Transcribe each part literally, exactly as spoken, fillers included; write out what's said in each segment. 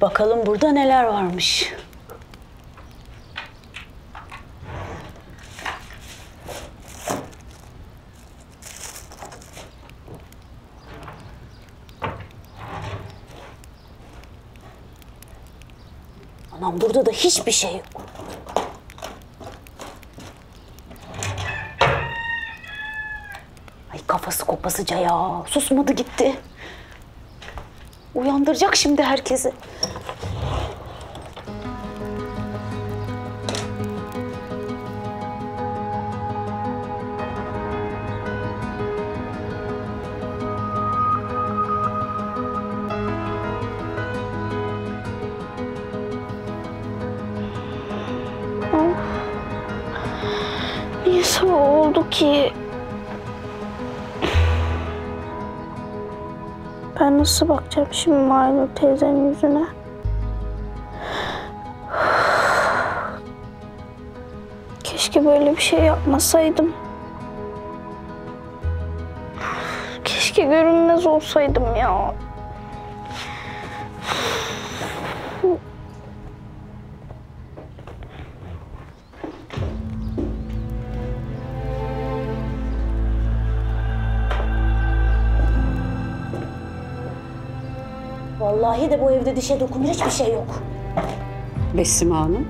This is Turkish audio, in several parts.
Bakalım burada neler varmış. Anam burada da hiçbir şey yok. Ay kafası kopasıca ya. Susmadı gitti. Uyandıracak şimdi herkesi. Niye sabah oldu ki? Ben nasıl bakacağım şimdi Maynur teyzenin yüzüne? Keşke böyle bir şey yapmasaydım. Keşke görünmez olsaydım ya. Vallahi de bu evde dişe dokunur hiçbir şey yok. Besime Hanım.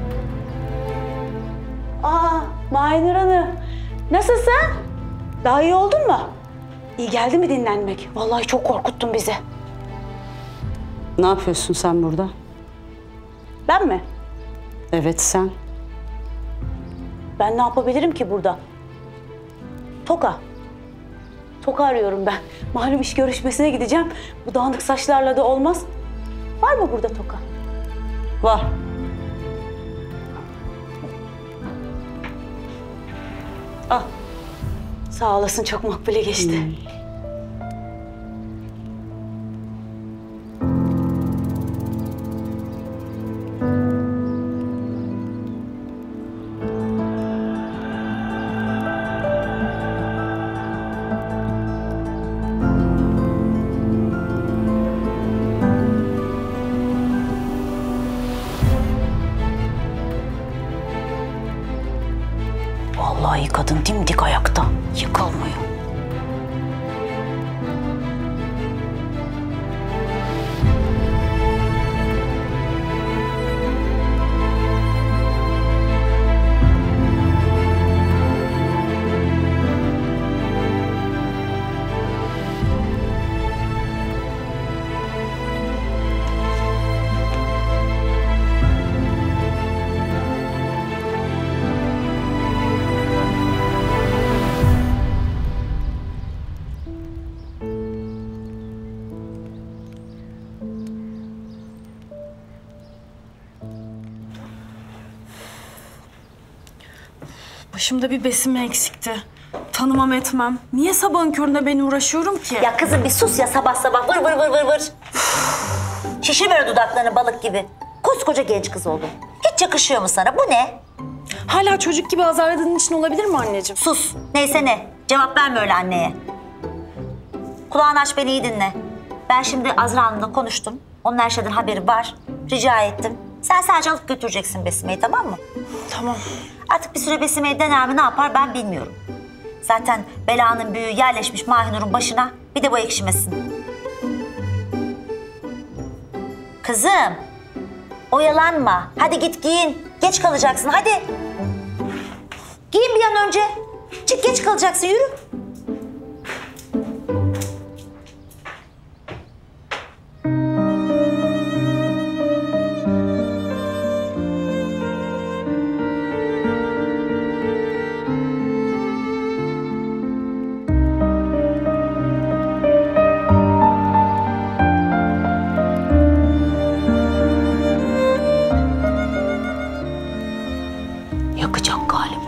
Aa, Maynur Hanım. Nasılsın? Daha iyi oldun mu? İyi geldi mi dinlenmek? Vallahi çok korkuttun bizi. Ne yapıyorsun sen burada? Ben mi? Evet sen. Ben ne yapabilirim ki burada? Toka. Toka arıyorum ben. Malum iş görüşmesine gideceğim. Bu dağınık saçlarla da olmaz. Var mı burada toka? Var. Ah. Sağ olasın, çok makbule geçti. Hmm. Vallahi kadın dimdik ayakta, yıkılmıyor. Başımda bir Besime eksikti. Tanımam etmem. Niye sabahın köründe ben uğraşıyorum ki? Ya kızım bir sus ya, sabah sabah vır vır vır vır vır. Şişir böyle dudaklarını balık gibi. Koskoca genç kız oldun. Hiç yakışıyor mu sana? Bu ne? Hala çocuk gibi azarladığın için olabilir mi anneciğim? Sus. Neyse ne. Cevap verme öyle anneye. Kulağını aç, beni iyi dinle. Ben şimdi Azra Hanım'la konuştum. Onun her şeyden haberi var. Rica ettim. Sen sadece alıp götüreceksin Besime'yi, tamam mı? Tamam. Artık bir süre Besime'yi dener mi, ne yapar ben bilmiyorum. Zaten belanın büyüğü yerleşmiş Mahinur'un başına. Bir de bu ekşimesin. Kızım, oyalanma. Hadi git giyin. Geç kalacaksın, hadi. Giyin bir an önce. Çık, geç kalacaksın, yürü. Yakacak galiba.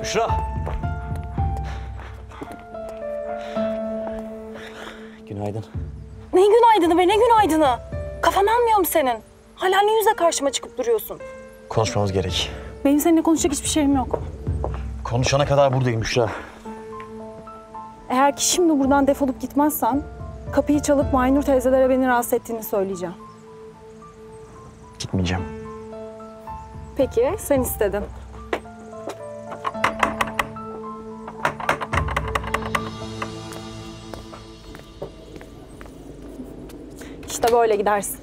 Büşra. Günaydın. Ne günaydını be, ne günaydını? Kafan almıyor mu senin? Hala ne yüzle karşıma çıkıp duruyorsun? Konuşmamız gerek. Benim seninle konuşacak hiçbir şeyim yok. Konuşana kadar buradayım Büşra. Eğer ki şimdi buradan defolup gitmezsen... kapıyı çalıp Maynur teyzelere beni rahatsız ettiğini söyleyeceğim. Gitmeyeceğim. Peki, sen istedin. İşte böyle gidersin.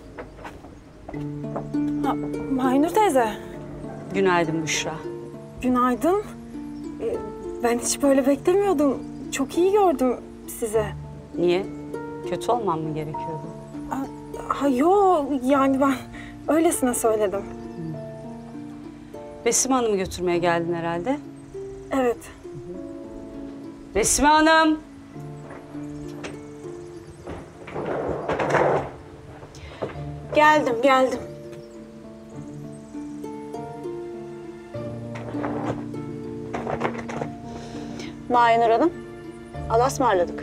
Ha, Maynur teyze, Günaydın Büşra. günaydın. Ee, ben hiç böyle beklemiyordum. Çok iyi gördüm sizi. Niye? Kötü olmam mı gerekiyordu? Ha yo, yani ben öylesine söyledim. Besim Hanım'ı götürmeye geldin herhalde. Evet. Besime Hanım. Geldim, geldim. Maynur Hanım, Allah'a ısmarladık.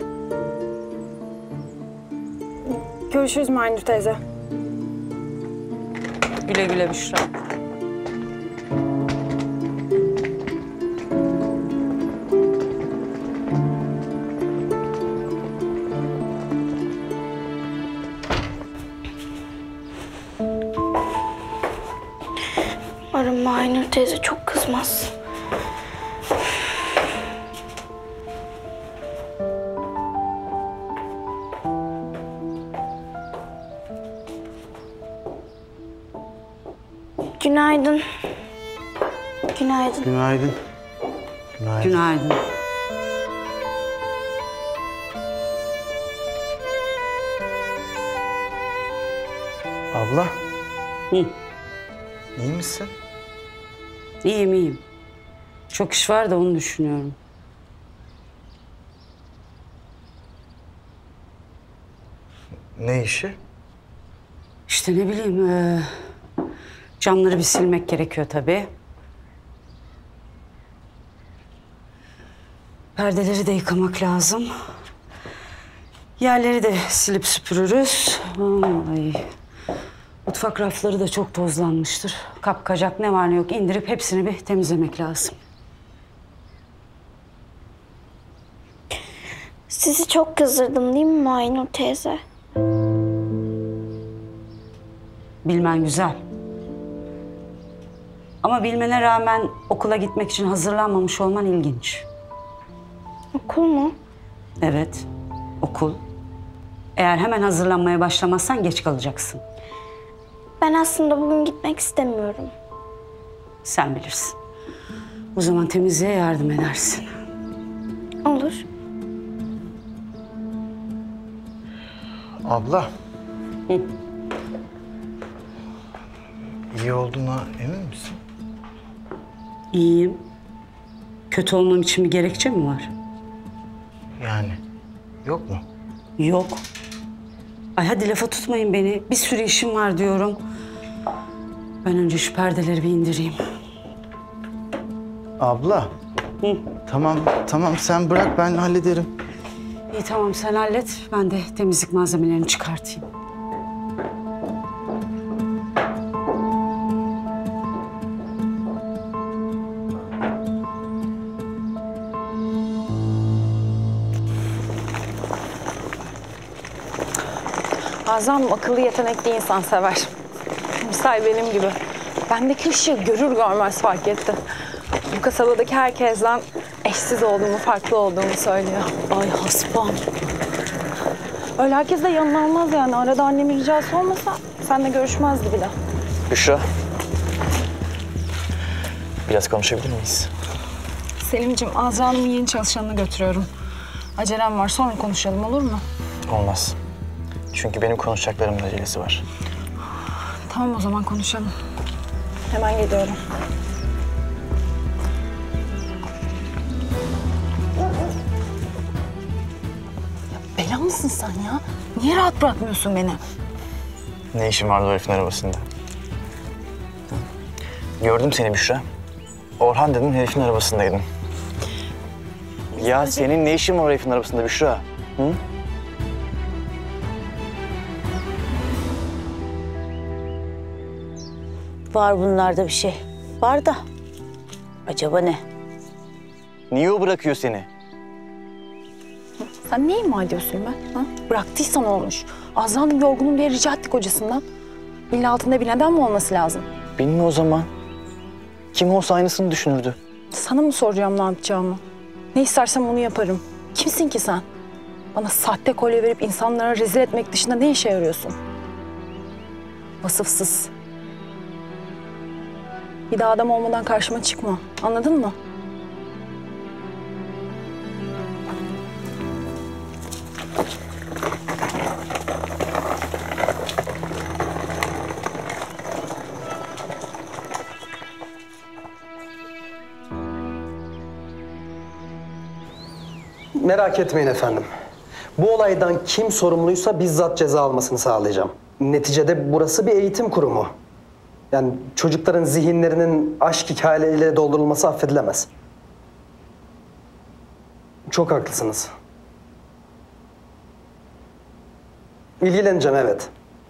Görüşürüz Maynur teyze. Güle güle Büşra. Umarım Maynur teyze çok kızmaz. Günaydın. Günaydın. Günaydın. Günaydın. Günaydın. Abla. Hı. İyi misin? İyiyim, iyiyim. Çok iş var da onu düşünüyorum. Ne işi? İşte ne bileyim, ee, camları bir silmek gerekiyor tabii. Perdeleri de yıkamak lazım. Yerleri de silip süpürürüz. Ay. Mutfak rafları da çok tozlanmıştır. Kapkacak ne var ne yok indirip hepsini bir temizlemek lazım. Sizi çok kızdırdım değil mi Maynur teyze? Bilmen güzel. Ama bilmene rağmen okula gitmek için hazırlanmamış olman ilginç. Okul mu? Evet, okul. Eğer hemen hazırlanmaya başlamazsan geç kalacaksın. Ben aslında bugün gitmek istemiyorum. Sen bilirsin. O zaman temizliğe yardım edersin. Olur. Abla. Hı. İyi olduğuna emin misin? İyiyim. Kötü olmam için bir gerekçe mi var? Yani yok mu? Yok. Ay hadi lafa tutmayın beni. Bir sürü işim var diyorum. Ben önce şu perdeleri bir indireyim. Abla. Hı. Tamam, tamam sen bırak ben hallederim. İyi tamam sen hallet. Ben de temizlik malzemelerini çıkartayım. Azam akıllı yetenekli insan sever. Misal benim gibi. Bendeki ışığı görür görmez fark etti. Bu kasabadaki herkesten eşsiz olduğumu, farklı olduğumu söylüyor. Ay haspam. Öyle herkes de yanına almaz yani. Arada annemin ricası olmasa seninle görüşmezdi bile. Büşra. Biraz konuşabilir miyiz? Selimciğim, Azra Hanım'ın yeni çalışanını götürüyorum. Acelem var, sonra konuşalım olur mu? Olmaz. Çünkü benim konuşacaklarımın acelesi var. Tamam o zaman konuşalım. Hemen geliyorum. Ya bela mısın sen ya? Niye rahat bırakmıyorsun beni? Ne işin vardı o herifin arabasında? Gördüm seni Büşra. Orhan dedin, herifin arabasındaydın. Ya senin ne işin var Elif'in arabasında Büşra? Hı? Var bunlarda bir şey. Var da. Acaba ne? Niye o bırakıyor seni? Sen ne ima ediyorsun be? Ha? Bıraktıysan olmuş. Azra'nın yorgunum diye rica ettik hocasından. İlla altında bir neden mi olması lazım? Benim o zaman. Kim olsa aynısını düşünürdü. Sana mı soracağım ne yapacağımı? Ne istersem onu yaparım. Kimsin ki sen? Bana sahte kolye verip insanlara rezil etmek dışında ne işe yarıyorsun? Vasıfsız. Bir daha adam olmadan karşıma çıkma. Anladın mı? Merak etmeyin efendim. Bu olaydan kim sorumluysa bizzat ceza almasını sağlayacağım. Neticede burası bir eğitim kurumu. Yani çocukların zihinlerinin aşk hikayeleriyle doldurulması affedilemez. Çok haklısınız. İlgileneceğim, evet.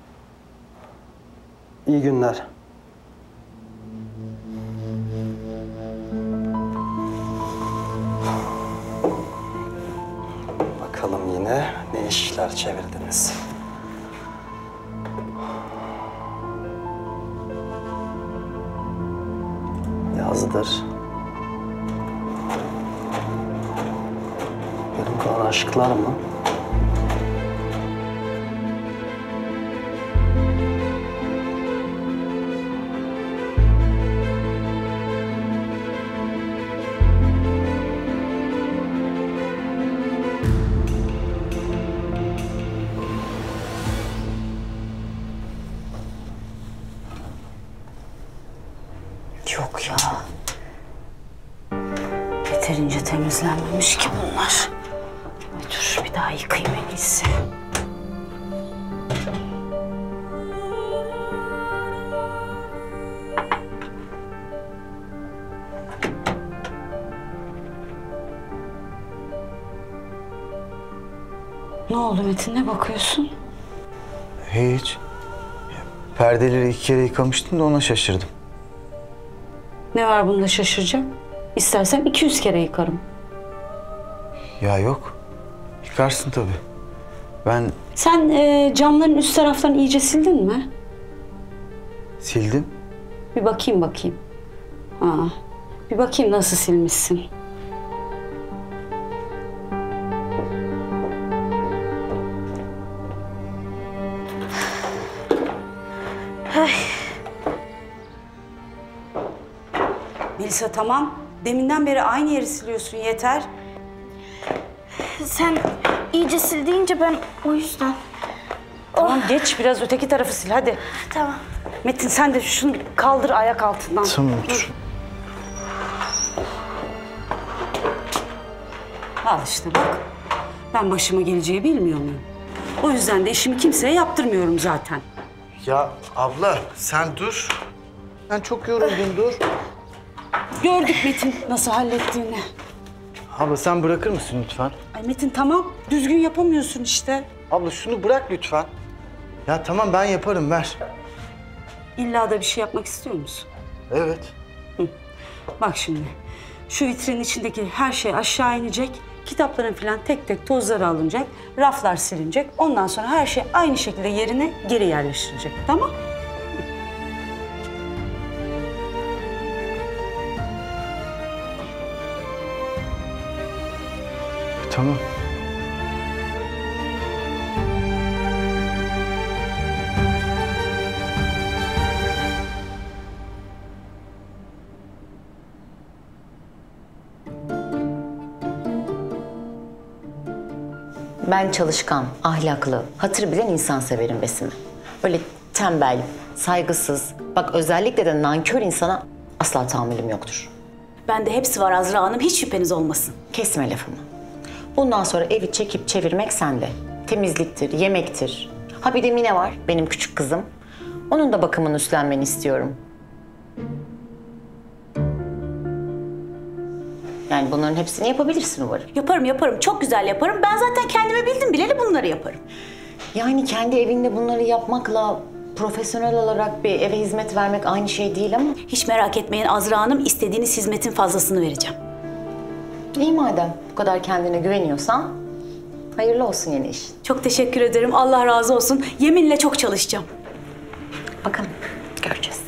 İyi günler. Bakalım yine ne işler çevirdiniz. Yazdır. Yarım kalan aşklar mı? Yok ya. Yeterince temizlenmemiş ki bunlar. Ay dur bir daha yıkayayım en iyisi. Ne oldu Metin, ne bakıyorsun? Hiç. Perdeleri iki kere yıkamıştım da ona şaşırdım. Ne var bunda şaşıracağım? İstersen iki yüz kere yıkarım. Ya yok. Yıkarsın tabii. Ben Sen e, camların üst taraflarını iyice sildin mi? sildim. Bir bakayım bakayım. Ha, bir bakayım nasıl silmişsin. Ay. Melisa tamam. Deminden beri aynı yeri siliyorsun, yeter. Sen iyice sil deyince ben o yüzden. Tamam geç biraz öteki tarafı sil hadi. Tamam. Metin sen de şunu kaldır ayak altından. Tamam dur. Al işte bak. Ben başıma geleceği bilmiyor muyum? O yüzden de işimi kimseye yaptırmıyorum zaten. Ya abla sen dur. Ben çok yoruldum dur. Gördük Metin nasıl hallettiğini. Abla sen bırakır mısın lütfen? Ay Metin tamam düzgün yapamıyorsun işte. Abla şunu bırak lütfen. Ya tamam ben yaparım ver. İlla da bir şey yapmak istiyor musun? Evet. Bak şimdi şu vitrinin içindeki her şey aşağı inecek. Kitapların falan tek tek tozları alınacak. Raflar silinecek. Ondan sonra her şey aynı şekilde yerine geri yerleştirilecek. Tamam? Tamam. Ben çalışkan, ahlaklı, hatır bilen insan severim Besim'i. Öyle tembel, saygısız, bak özellikle de nankör insana asla tahammülüm yoktur. Bende hepsi var Azra Hanım. Hiç şüpheniz olmasın. Kesme lafımı. Bundan sonra evi çekip çevirmek sende. Temizliktir, yemektir. Ha bir de Mine var, benim küçük kızım. Onun da bakımını üstlenmeni istiyorum. Yani bunların hepsini yapabilirsin umarım. Yaparım yaparım. Çok güzel yaparım. Ben zaten kendime bildim bileli bunları yaparım. Yani kendi evinde bunları yapmakla profesyonel olarak bir eve hizmet vermek aynı şey değil ama... Hiç merak etmeyin Azra Hanım. İstediğiniz hizmetin fazlasını vereceğim. İyi madem bu kadar kendine güveniyorsan hayırlı olsun yeni iş. Çok teşekkür ederim. Allah razı olsun. Yeminle çok çalışacağım. Bakalım göreceğiz.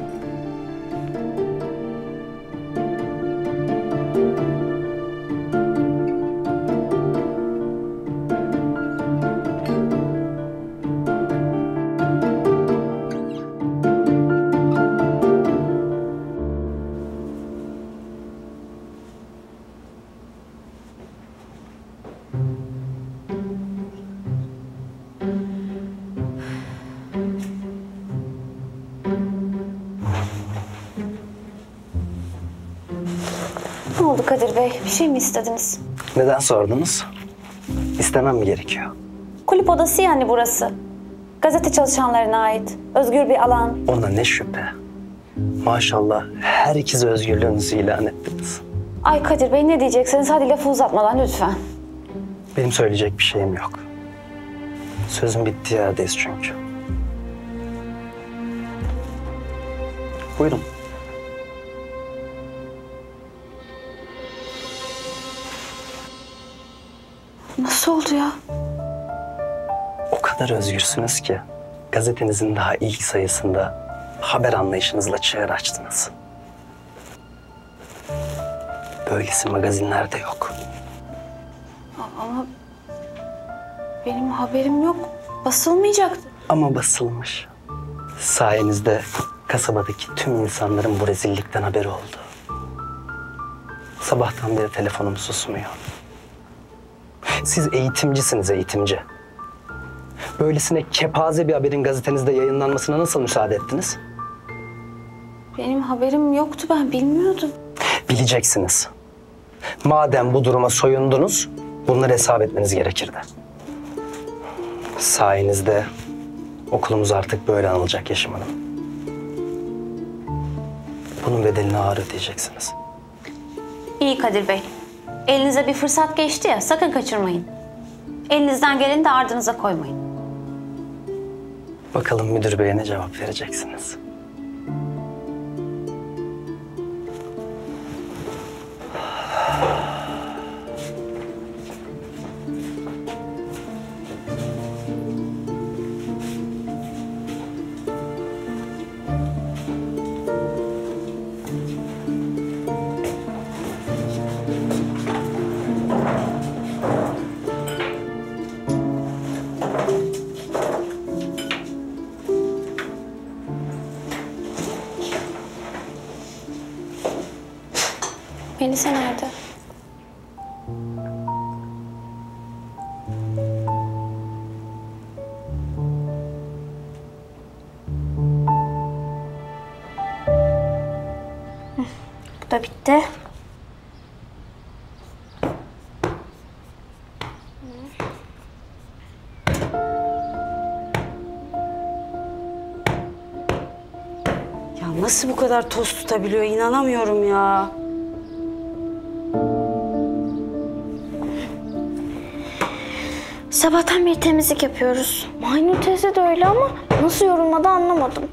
Ne oldu Kadir Bey? Bir şey mi istediniz? Neden sordunuz? İstemem mi gerekiyor? Kulüp odası yani burası. Gazete çalışanlarına ait. Özgür bir alan. Ona ne şüphe. Maşallah her ikisi özgürlüğünüzü ilan ettiniz. Ay Kadir Bey ne diyeceksiniz? Hadi lafı uzatmadan lütfen. Benim söyleyecek bir şeyim yok. Sözün bittiği yerdeyiz çünkü. Buyurun. Nasıl oldu ya? O kadar özgürsünüz ki gazetenizin daha ilk sayısında haber anlayışınızla çığır açtınız. Böylesi magazinlerde yok. Ama benim haberim yok. Basılmayacaktı. Ama basılmış. Sayenizde kasabadaki tüm insanların bu rezillikten haberi oldu. Sabahtan beri telefonum susmuyor. Siz eğitimcisiniz, eğitimci. Böylesine kepaze bir haberin gazetenizde yayınlanmasına nasıl müsaade ettiniz? Benim haberim yoktu. Ben bilmiyordum. Bileceksiniz. Madem bu duruma soyundunuz, bunları hesap etmeniz gerekirdi. Sayenizde okulumuz artık böyle anılacak Yeşim Hanım. Bunun bedelini ağır ödeyeceksiniz. İyi Kadir Bey. Elinize bir fırsat geçti ya, sakın kaçırmayın. Elinizden geleni de ardınıza koymayın. Bakalım müdür beye ne cevap vereceksiniz? Melisa nerede? Hı, bu da bitti. Ya nasıl bu kadar toz tutabiliyor inanamıyorum ya. Sabahtan beri temizlik yapıyoruz. Maynur teyze de öyle ama nasıl yorulmadı anlamadım.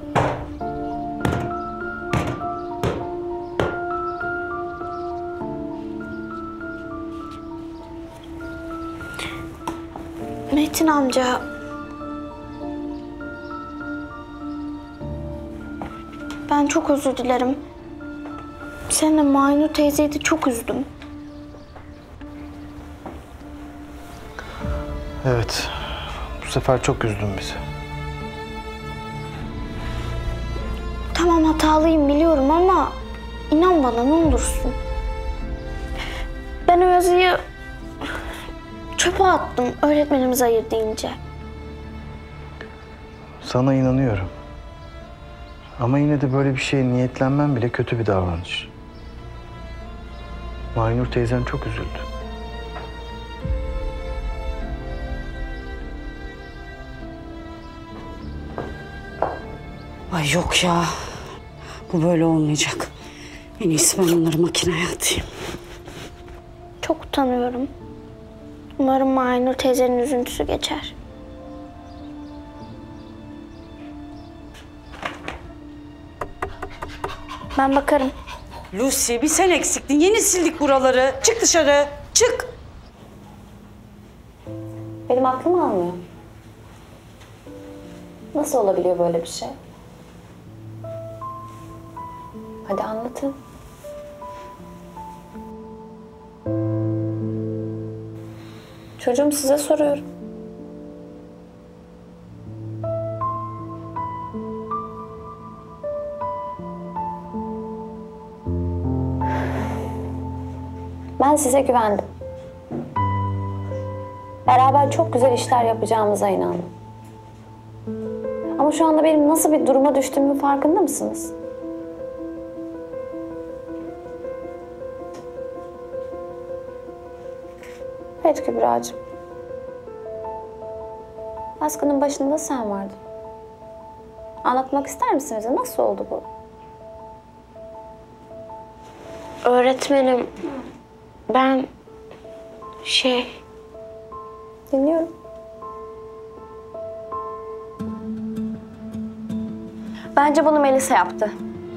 Metin amca... Ben çok özür dilerim. Seninle Maynur teyzeyi de çok üzdüm. Evet. Bu sefer çok üzdün bizi. Tamam hatalıyım biliyorum ama inan bana ne olursun. Ben o yazıyı çöpe attım öğretmenimiz hayır deyince. Sana inanıyorum. Ama yine de böyle bir şeye niyetlenmem bile kötü bir davranış. Maynur teyzen çok üzüldü. Ay yok ya. Bu böyle olmayacak. En iyisi ben onları makineye atayım. Çok utanıyorum. Umarım Mahinur teyzenin üzüntüsü geçer. Ben bakarım. Lucy bir sen eksiktin. Yeni sildik buraları. Çık dışarı. Çık. Benim aklım almıyor. Nasıl olabiliyor böyle bir şey? Hadi anlatın. Çocuğum, size soruyorum. Ben size güvendim. Beraber çok güzel işler yapacağımıza inandım. Ama şu anda benim nasıl bir duruma düştüğümün farkında mısınız? Evet Kübra'cığım. Baskının başında sen vardın. Anlatmak ister misiniz? Nasıl oldu bu? Öğretmenim, ben şey... Dinliyorum. Bence bunu Melisa yaptı.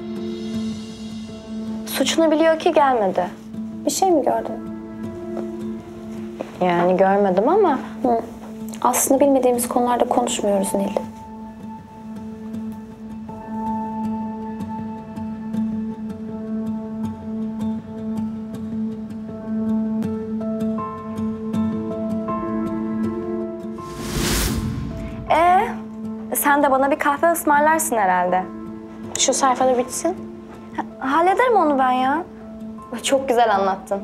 Suçunu biliyor ki gelmedi. Bir şey mi gördün? Yani görmedim ama... Hı. Aslında bilmediğimiz konularda konuşmuyoruz Nil. Ee, sen de bana bir kahve ısmarlarsın herhalde. Şu sayfada bitsin. Ha, hallederim onu ben ya. Çok güzel anlattın.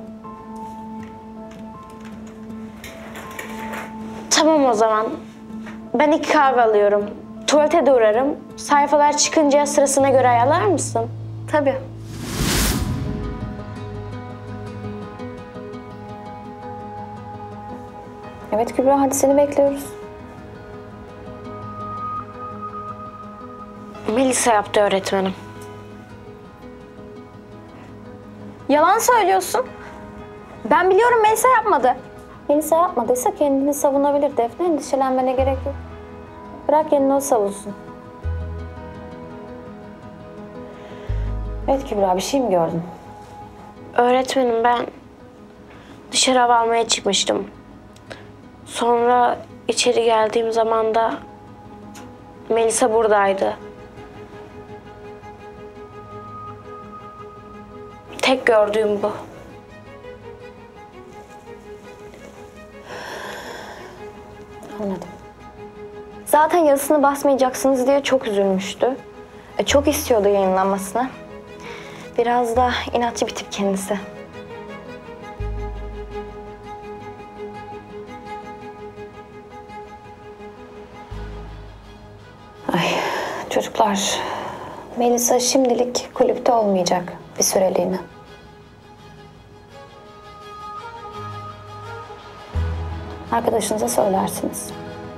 Tamam o zaman. Ben iki kahve alıyorum. Tuvalete de uğrarım. Sayfalar çıkınca sırasına göre ayarlar mısın? Tabii. Evet Kübra, hadi seni bekliyoruz. Melisa yaptı öğretmenim. Yalan söylüyorsun. Ben biliyorum Melisa yapmadı. Melisa yapmadıysa kendini savunabilir Defne. Endişelenmene gerek yok. Bırak kendini o savunsun. Evet Kübra, bir şey mi gördün? Öğretmenim, ben dışarı hava almaya çıkmıştım. Sonra içeri geldiğim zaman da Melisa buradaydı. Tek gördüğüm bu. Anladım. Zaten yazısını basmayacaksınız diye çok üzülmüştü. E, çok istiyordu yayınlanmasını. Biraz da inatçı bir tip kendisi. Ay çocuklar, Melisa şimdilik kulüpte olmayacak bir süreliğine. Arkadaşınıza söylersiniz.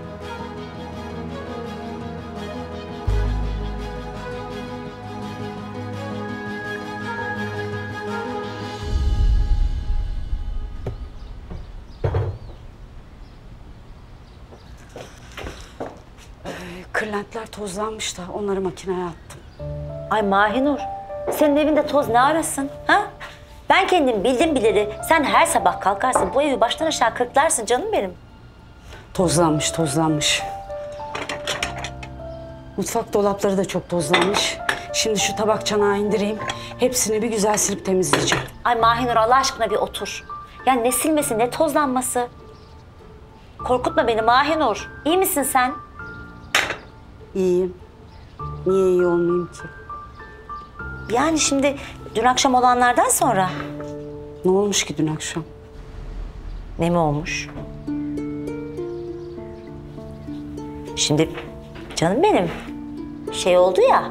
Kırlentler tozlanmış da onları makineye attım. Ay Mahinur, senin evinde toz ne arasın? Ha? Ben kendim bildim bileli sen her sabah kalkarsın bu evi baştan aşağı kırklarsın canım benim. Tozlanmış, tozlanmış. Mutfak dolapları da çok tozlanmış. Şimdi şu tabak çanağı indireyim. Hepsini bir güzel silip temizleyeceğim. Ay Mahinur Allah aşkına bir otur. Ya ne silmesi ne tozlanması. Korkutma beni Mahinur. İyi misin sen? İyiyim. Niye iyi olmayayım ki? Yani şimdi dün akşam olanlardan sonra. Ne olmuş ki dün akşam? Ne mi olmuş? Şimdi canım benim şey oldu ya.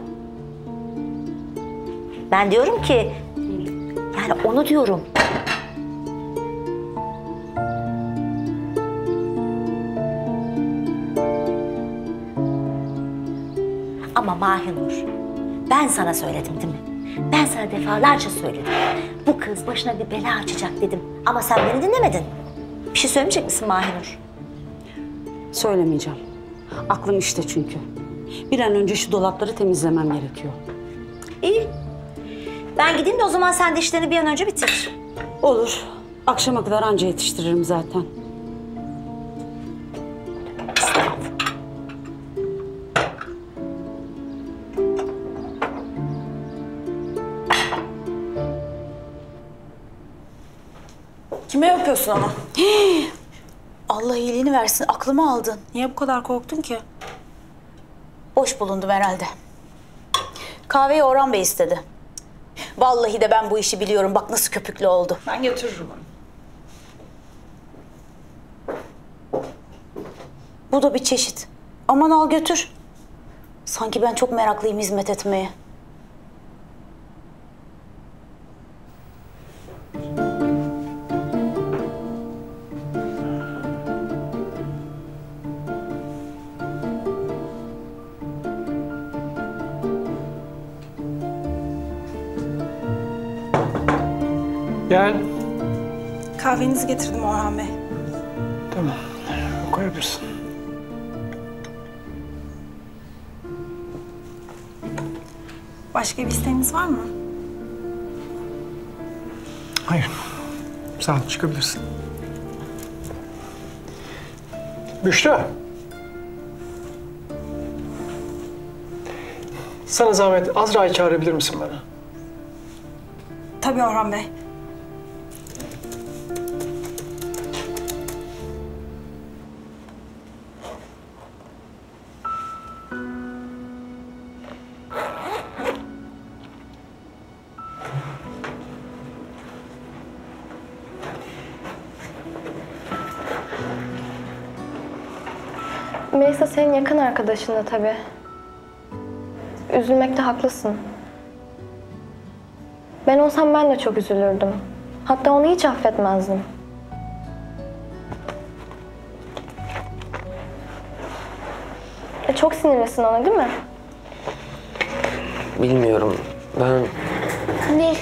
Ben diyorum ki yani onu diyorum. Ama Mahinur, ben sana söyledim değil mi? Ben sana defalarca söyledim. Bu kız başına bir bela açacak dedim. Ama sen beni dinlemedin. Bir şey söylemeyecek misin Mahinur? Söylemeyeceğim. Aklım işte çünkü. Bir an önce şu dolapları temizlemem gerekiyor. İyi. Ben gideyim de o zaman sen de işlerini bir an önce bitir. Olur. Akşama kadar anca yetiştiririm zaten. Kime yapıyorsun ama? Allah iyiliğini versin. Aklımı aldın. Niye bu kadar korktun ki? Boş bulundum herhalde. Kahveyi Orhan Bey istedi. Vallahi de ben bu işi biliyorum. Bak nasıl köpüklü oldu. Ben götürürüm onu. Bu da bir çeşit. Aman al götür. Sanki ben çok meraklıyım hizmet etmeye. Gel. Kahvenizi getirdim Orhan Bey. Tamam. Koyabilirsin. Başka bir isteğiniz var mı? Hayır. Sağ ol, çıkabilirsin. Büşra. Sana zahmet Azra'yı çağırabilir misin bana? Tabii Orhan Bey. Melisa senin yakın arkadaşın da tabii. Üzülmekte haklısın. Ben olsam ben de çok üzülürdüm. Hatta onu hiç affetmezdim. E, çok sinirlisin ona değil mi? Bilmiyorum. Ben... Nil.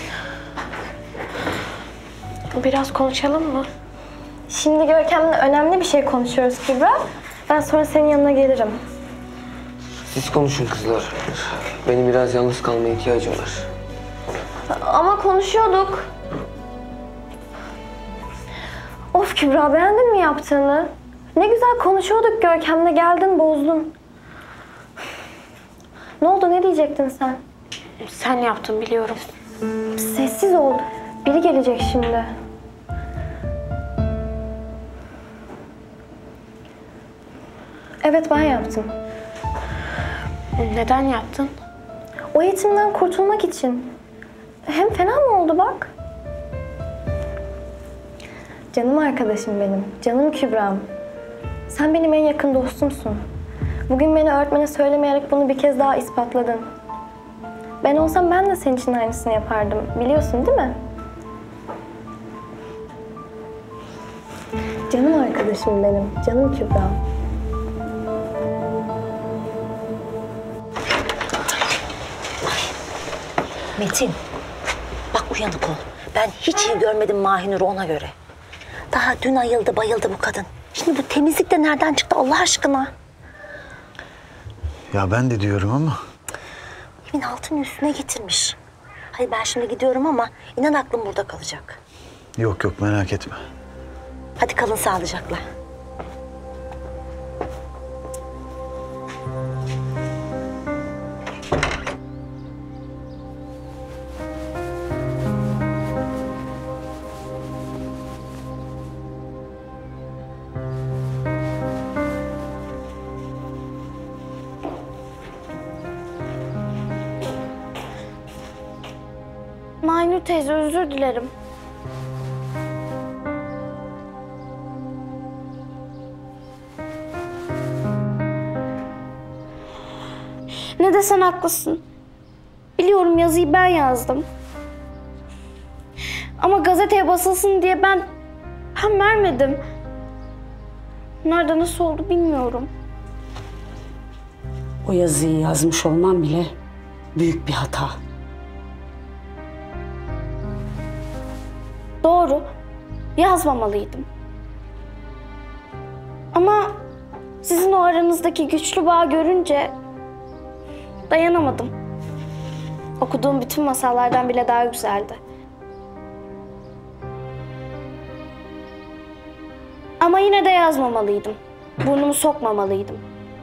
Biraz konuşalım mı? Şimdi Görkem'le önemli bir şey konuşuyoruz Kübra. Ben sonra senin yanına gelirim. Siz konuşun kızlar. Benim biraz yalnız kalmaya ihtiyacım var. Ama konuşuyorduk. Of Kübra, beğendin mi yaptığını? Ne güzel konuşuyorduk Görkem'le, geldin bozdun. Ne oldu, ne diyecektin sen? Sen yaptın biliyorum. Sessiz ol. Biri gelecek şimdi. Evet, ben yaptım. Neden yaptın? O eğitimden kurtulmak için. Hem fena mı oldu bak? Canım arkadaşım benim, canım Kübra'm. Sen benim en yakın dostumsun. Bugün beni öğretmene söylemeyerek bunu bir kez daha ispatladın. Ben olsam ben de senin için aynısını yapardım. Biliyorsun değil mi? Canım arkadaşım benim, canım Kübra'm. Metin, bak uyanık ol. Ben hiç iyi görmedim Mahinur'u ona göre. Daha dün ayıldı, bayıldı bu kadın. Şimdi bu temizlik de nereden çıktı Allah aşkına? Ya ben de diyorum ama... Evin altını üstüne getirmiş. Hayır ben şimdi gidiyorum ama inan aklım burada kalacak. Yok yok merak etme. Hadi kalın sağlıcakla. Maynur teyze özür dilerim. Ne desen haklısın. Biliyorum yazıyı ben yazdım. Ama gazeteye basılsın diye ben ben vermedim. Nerede nasıl oldu bilmiyorum. O yazıyı yazmış olman bile büyük bir hata. Doğru. Yazmamalıydım. Ama sizin o aranızdaki güçlü bağı görünce dayanamadım. Okuduğum bütün masallardan bile daha güzeldi. Ama yine de yazmamalıydım. Burnumu sokmamalıydım.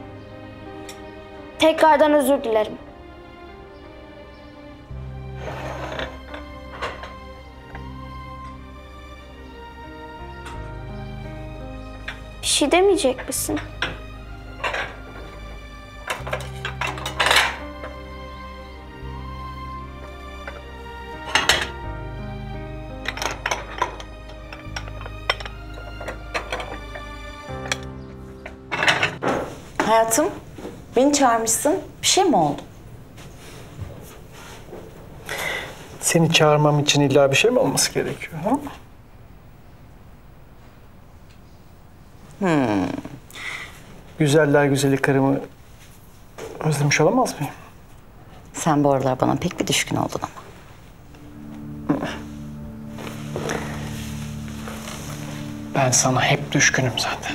Tekrardan özür dilerim. Bir şey demeyecek misin? Hayatım, beni çağırmışsın. Bir şey mi oldu? Seni çağırmam için illa bir şey mi olması gerekiyor? Ha? Hmm. Güzeller güzeli karımı özlemiş olamaz mıyım? Sen bu aralar bana pek bir düşkün oldun ama. Ben sana hep düşkünüm zaten.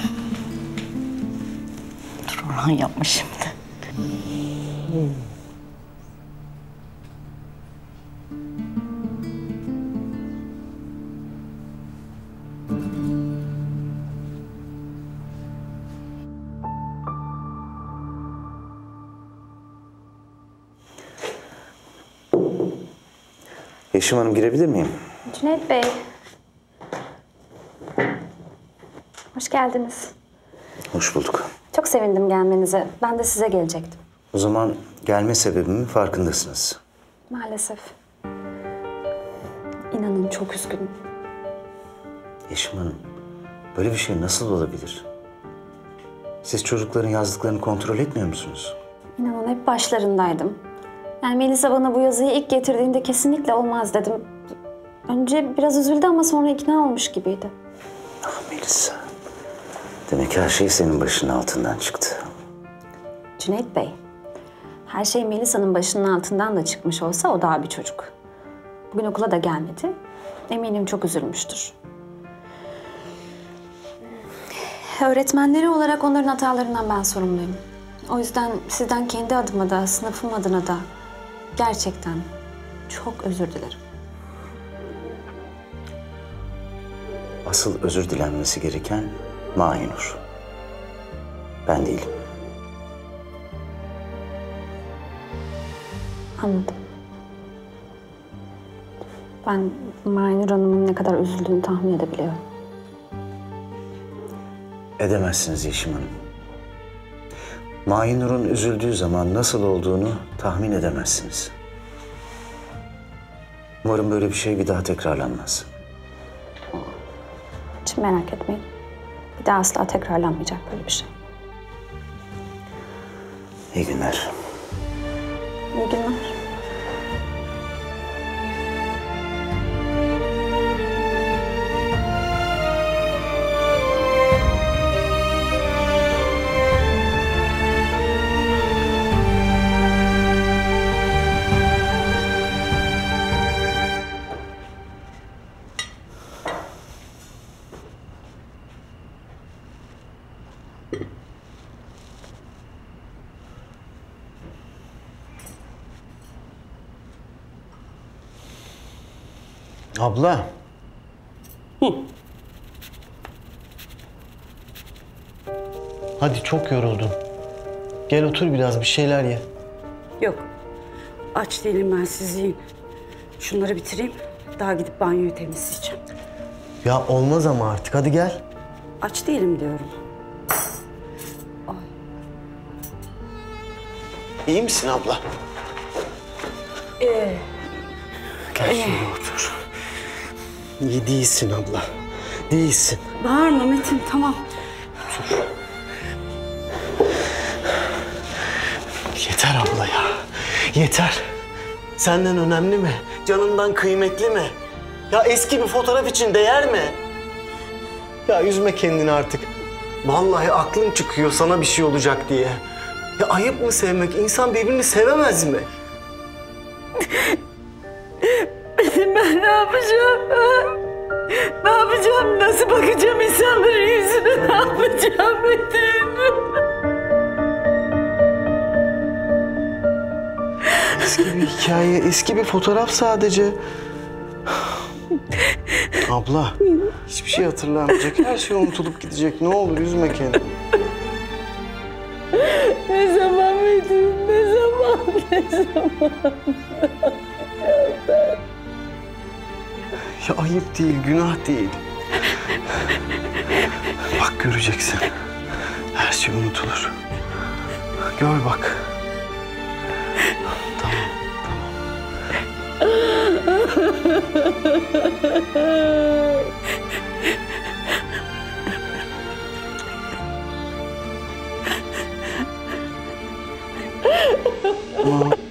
Dur Orhan yapma şimdi. Yeşim Hanım girebilir miyim? Cüneyt Bey. Hoş geldiniz. Hoş bulduk. Çok sevindim gelmenize. Ben de size gelecektim. O zaman gelme sebebimin farkındasınız. Maalesef. İnanın çok üzgünüm. Yeşim Hanım, böyle bir şey nasıl olabilir? Siz çocukların yazdıklarını kontrol etmiyor musunuz? İnanın hep başlarındaydım. Yani Melisa bana bu yazıyı ilk getirdiğinde kesinlikle olmaz dedim. Önce biraz üzüldü ama sonra ikna olmuş gibiydi. Ah Melisa. Demek her şey senin başının altından çıktı. Cüneyt Bey, her şey Melisa'nın başının altından da çıkmış olsa o daha bir çocuk. Bugün okula da gelmedi. Eminim çok üzülmüştür. Öğretmenleri olarak onların hatalarından ben sorumluyum. O yüzden sizden kendi adıma da, sınıfım adına da gerçekten çok özür dilerim. Asıl özür dilenmesi gereken Mahinur. Ben değilim. Anladım. Ben Mahinur Hanım'ın ne kadar üzüldüğünü tahmin edebiliyorum. Edemezsiniz Yeşim Hanım. Mahinur'un üzüldüğü zaman nasıl olduğunu tahmin edemezsiniz. Umarım böyle bir şey bir daha tekrarlanmaz. Hiç merak etmeyin. Bir daha asla tekrarlanmayacak böyle bir şey. İyi günler. İyi günler. Abla. Hı. Hadi çok yoruldun. Gel otur biraz bir şeyler ye. Yok. Aç değilim ben, siz yiyin. Şunları bitireyim. Daha gidip banyoyu temizleyeceğim. Ya olmaz ama artık hadi gel. Aç değilim diyorum. İyi misin abla? Ee, Gel şuraya otur. İyi değilsin abla. Değilsin. Bağırma Metin, tamam. Otur. Yeter abla ya. Yeter. Senden önemli mi? Canından kıymetli mi? Ya eski bir fotoğraf için değer mi? Ya üzme kendini artık. Vallahi aklın çıkıyor sana bir şey olacak diye. Ya ayıp mı sevmek? İnsan birbirini sevemez mi? Ben ne yapacağım? Nasıl bakacağım insanların yüzüne? Ne yapacağım Metin? Eski bir hikaye, eski bir fotoğraf sadece. Abla, hiçbir şey hatırlanmayacak. Her şey unutulup gidecek. Ne olur üzme kendini. Ne zaman Metin? Ne zaman? Ne zaman? Ya ayıp değil, günah değil. Bak göreceksin. Her şey unutulur. Gör bak. Tamam, tamam. Tamam.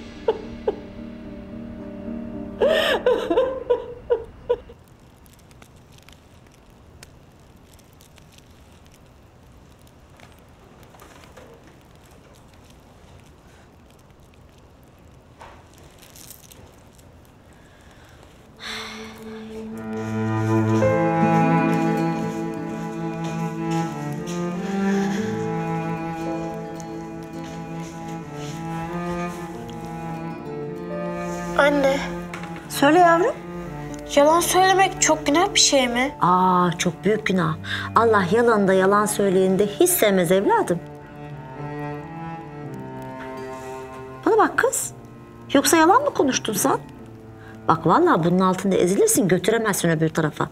Anne, Söyle yavrum. yalan söylemek çok günah bir şey mi? Aa, çok büyük günah. Allah yalanında yalan söyleyeni de hiç sevmez evladım. Bana bak kız. Yoksa yalan mı konuştun sen? Bak vallahi bunun altında ezilirsin, götüremezsin öbür tarafa.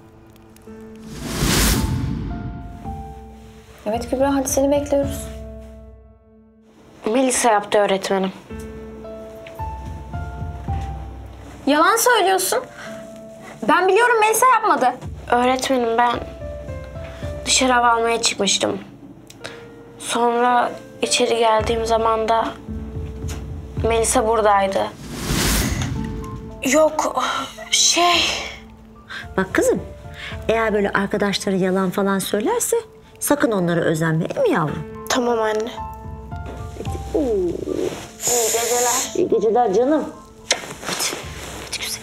Evet Kübra, hadi seni bekliyoruz. Melisa yaptı öğretmenim. Yalan söylüyorsun. Ben biliyorum Melisa yapmadı. Öğretmenim ben dışarı hava almaya çıkmıştım. Sonra içeri geldiğim zaman da Melisa buradaydı. Yok şey... Bak kızım, eğer böyle arkadaşları yalan falan söylerse sakın onlara özenme, değil mi yavrum? Tamam anne. İyi geceler. İyi geceler canım. Hadi, hadi güzel.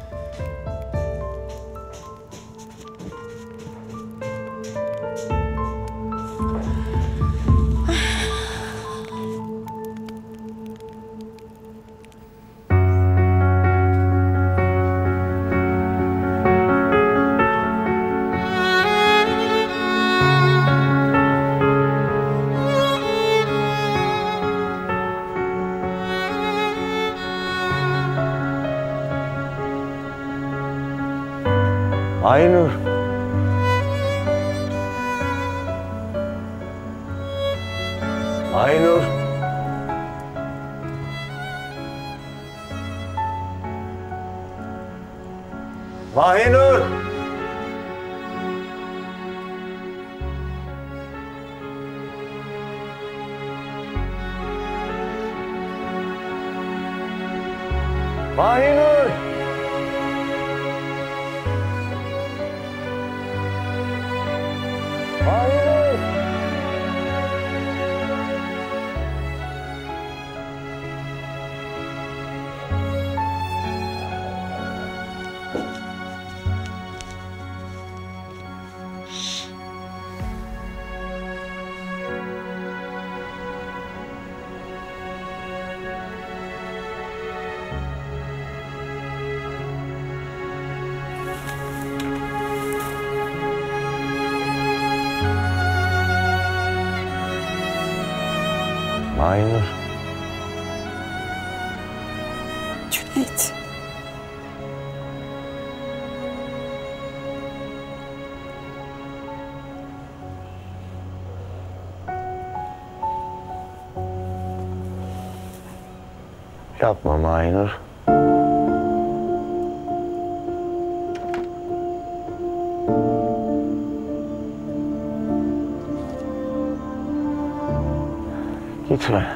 Aynur. Aynur. Aynur. Aynur. Hayır. Aynur. Cüneyt. Yapma Aynur. Gitme.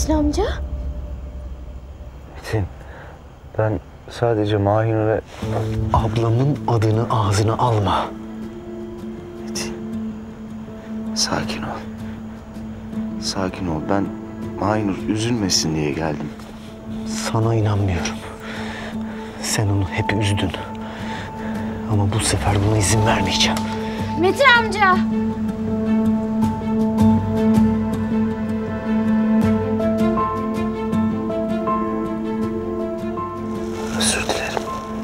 Metin amca? Metin, ben sadece Mahinur'a... Ablamın adını ağzına alma. Metin, sakin ol. Sakin ol. Ben Mahinur üzülmesin diye geldim. Sana inanmıyorum. Sen onu hep üzdün. Ama bu sefer buna izin vermeyeceğim. Metin amca! Özür dilerim.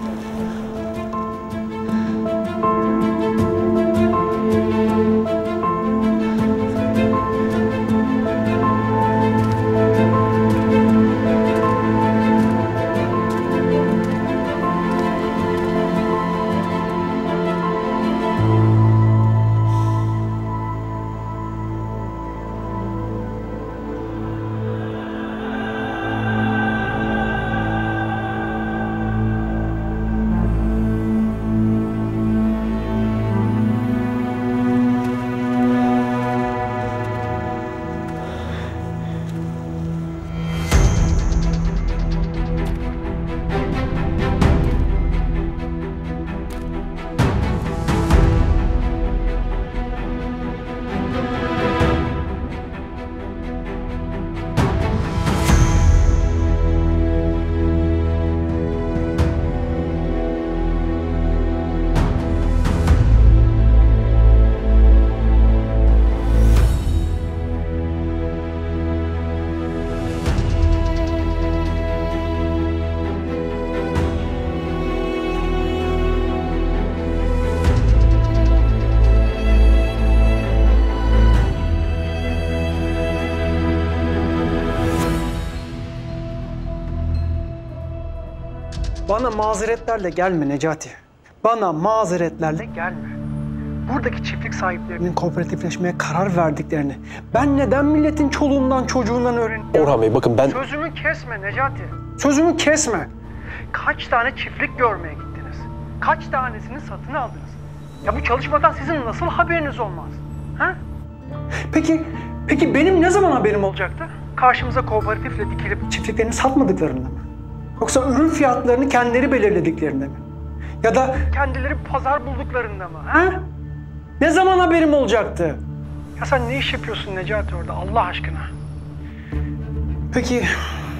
Bana mazeretlerle gelme Necati. Bana mazeretlerle gelme. Buradaki çiftlik sahiplerinin kooperatifleşmeye karar verdiklerini ben neden milletin çoluğundan çocuğundan öğreniyorum? Orhan Bey bakın ben... Sözümü kesme Necati. Sözümü kesme. Kaç tane çiftlik görmeye gittiniz? Kaç tanesini satın aldınız? Ya bu çalışmadan sizin nasıl haberiniz olmaz? Ha? Peki, peki benim ne zaman haberim olacaktı? Karşımıza kooperatifle dikilip çiftliklerini satmadıklarında mı? Yoksa ürün fiyatlarını kendileri belirlediklerinde mi? Ya da kendileri pazar bulduklarında mı? Ha? Ne zaman haberim olacaktı? Ya sen ne iş yapıyorsun Necati orada Allah aşkına? Peki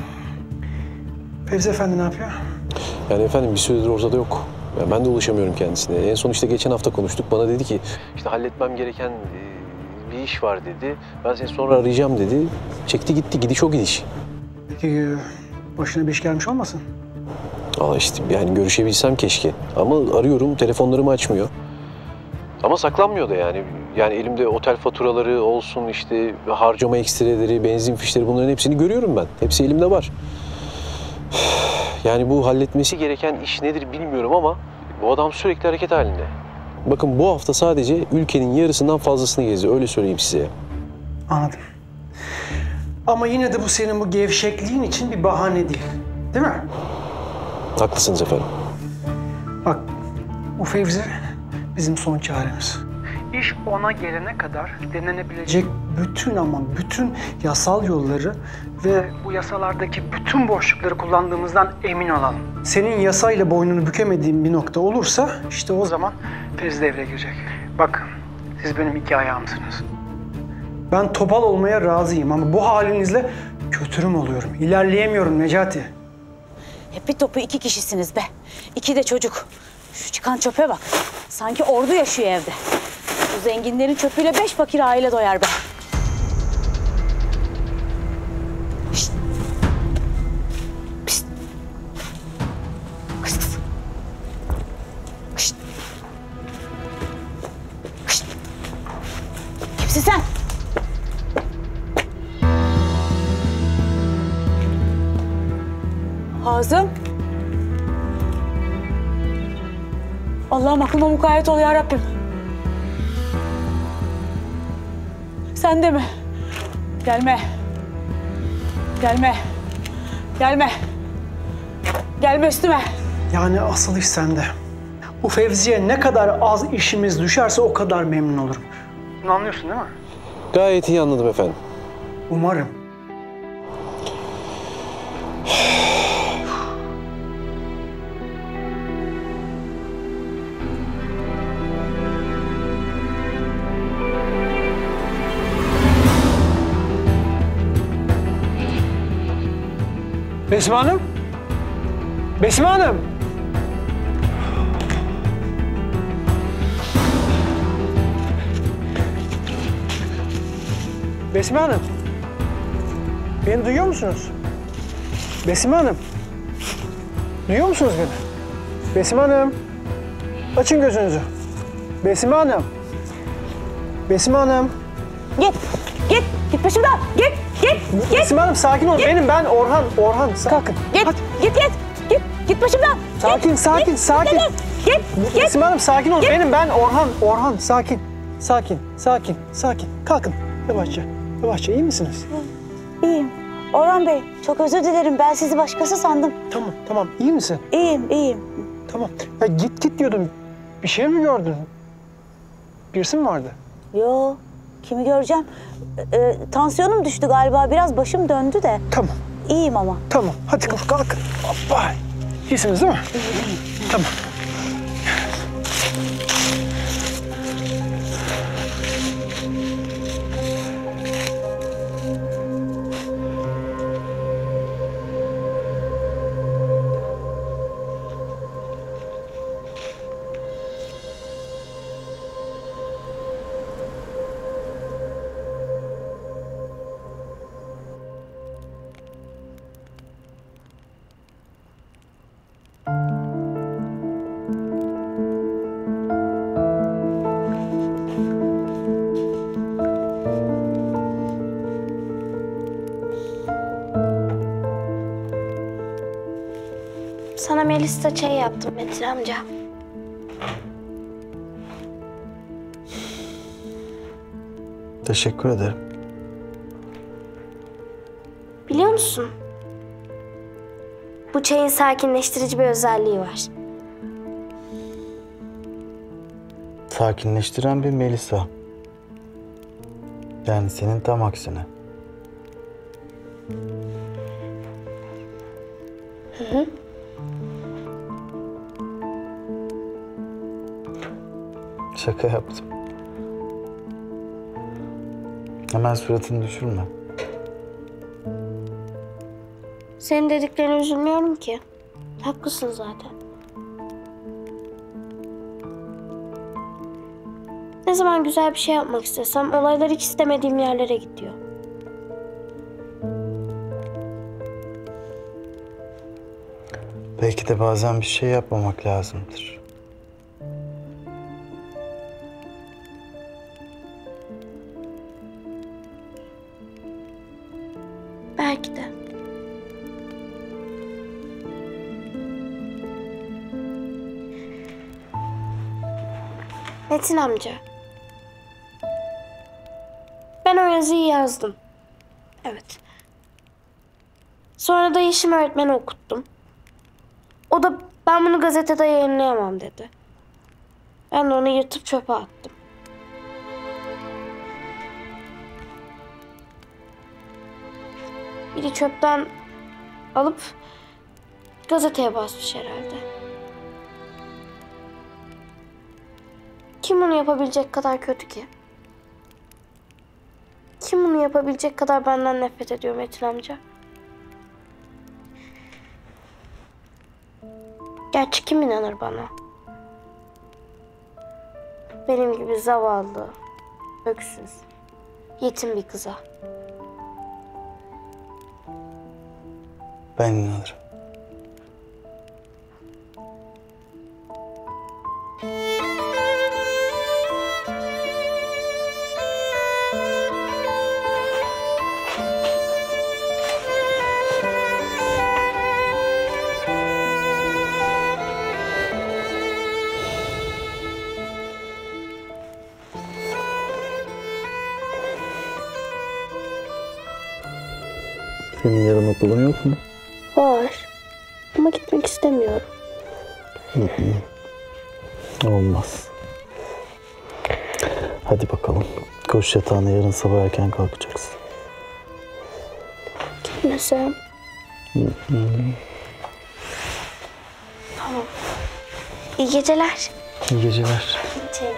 Fevzi Efendi ne yapıyor? Yani efendim bir süredir ortada yok. Yani ben de ulaşamıyorum kendisine. En son işte geçen hafta konuştuk. Bana dedi ki işte halletmem gereken bir iş var dedi. Ben seni sonra arayacağım dedi. Çekti gitti. Gidiş o gidiş. Peki başına bir iş gelmiş olmasın? Aa işte yani görüşebilsem keşke. Ama arıyorum, telefonlarımı açmıyor. Ama saklanmıyor da yani. Yani elimde otel faturaları olsun, işte harcama ekstreleri, benzin fişleri bunların hepsini görüyorum ben. Hepsi elimde var. Yani bu halletmesi gereken iş nedir bilmiyorum ama bu adam sürekli hareket halinde. Bakın bu hafta sadece ülkenin yarısından fazlasını gezdi. Öyle söyleyeyim size. Anladım. Ama yine de bu senin bu gevşekliğin için bir bahane değil. Değil mi? Haklısınız efendim. Bak, bu Fevzi bizim son çaremiz. İş ona gelene kadar denenebilecek bütün ama bütün yasal yolları ve bu yasalardaki bütün boşlukları kullandığımızdan emin olalım. Senin yasayla boynunu bükemediğin bir nokta olursa işte o zaman Fevzi devreye girecek. Bak, siz benim iki ayağımsınız. Ben topal olmaya razıyım ama bu halinizle kötürüm oluyorum. İlerleyemiyorum Necati. Hep bir topu iki kişisiniz be. İki de çocuk. Şu çıkan çöpe bak. Sanki ordu yaşıyor evde. Bu zenginlerin çöpüyle beş fakir aile doyar be. Şişt. Pişt. Kıs kıs. Kışt. Kışt. Kimsin sen? Hazım. Allah'ım aklıma mukayyet ol ya Rabbim. Sen de mi? Gelme. Gelme. Gelme. Gelme üstüme. Yani asıl iş sende. Bu Fevzi'ye ne kadar az işimiz düşerse o kadar memnun olurum. Bunu anlıyorsun değil mi? Gayet iyi anladım efendim. Umarım. Besme Hanım? Besme Hanım! Besme Hanım! Beni duyuyor musunuz? Besme Hanım! Duyuyor musunuz beni? Besme Hanım! Açın gözünüzü. Besme Hanım! Besme Hanım! Git, git, git başımdan, git, git, git. Besme Hanım sakin olun. Benim ben Orhan, Orhan. Kalkın. Git, Hadi. git, git, git, git başımdan. Sakin, git, sakin, git, sakin. Git, git, git. Besme Hanım sakin olun. Git. Benim ben Orhan, Orhan. Sakin, sakin, sakin, sakin. Kalkın. Yavaşça, yavaşça. İyi misiniz? İyiyim. Orhan Bey, çok özür dilerim. Ben sizi başkası sandım. Tamam, tamam. İyi misin? İyiyim, iyiyim. Tamam. Ya git git diyordum. Bir şey mi gördün? Birisi mi vardı? Yo, kimi göreceğim? Ee, tansiyonum düştü galiba. Biraz başım döndü de. Tamam. İyiyim ama. Tamam. Hadi kalk, kalkın. Hoppa. İyisiniz değil mi? İyiyim. Tamam. Sana Melisa çay yaptım Metin amca. Teşekkür ederim. Biliyor musun? Bu çayın sakinleştirici bir özelliği var. Sakinleştiren bir Melisa. Yani senin tam aksine. Hı hı. Şaka yaptım. Hemen suratını düşürme. Senin dediklerine üzülmüyorum ki. Haklısın zaten. Ne zaman güzel bir şey yapmak istesem olaylar hiç istemediğim yerlere gidiyor. Belki de bazen bir şey yapmamak lazımdır. Belki de. Metin amca. Ben o yazıyı yazdım. Evet. Sonra da Yeşim öğretmeni okuttum. O da ben bunu gazetede yayınlayamam dedi. Ben de onu yırtıp çöpe attım. Biri çöpten alıp gazeteye basmış herhalde. Kim bunu yapabilecek kadar kötü ki? Kim bunu yapabilecek kadar benden nefret ediyor Metin amca? Gerçi kim inanır bana? Benim gibi zavallı, öksüz, yetim bir kıza. Ben inanırım. Senin yarın okulun yok mu? Var. Ama gitmek istemiyorum. Hı hı. Olmaz. Hadi bakalım. Koş yatağına, yarın sabah erken kalkacaksın. Gitmesem. Hı hı. Tamam. İyi geceler. İyi geceler. İyi geceler.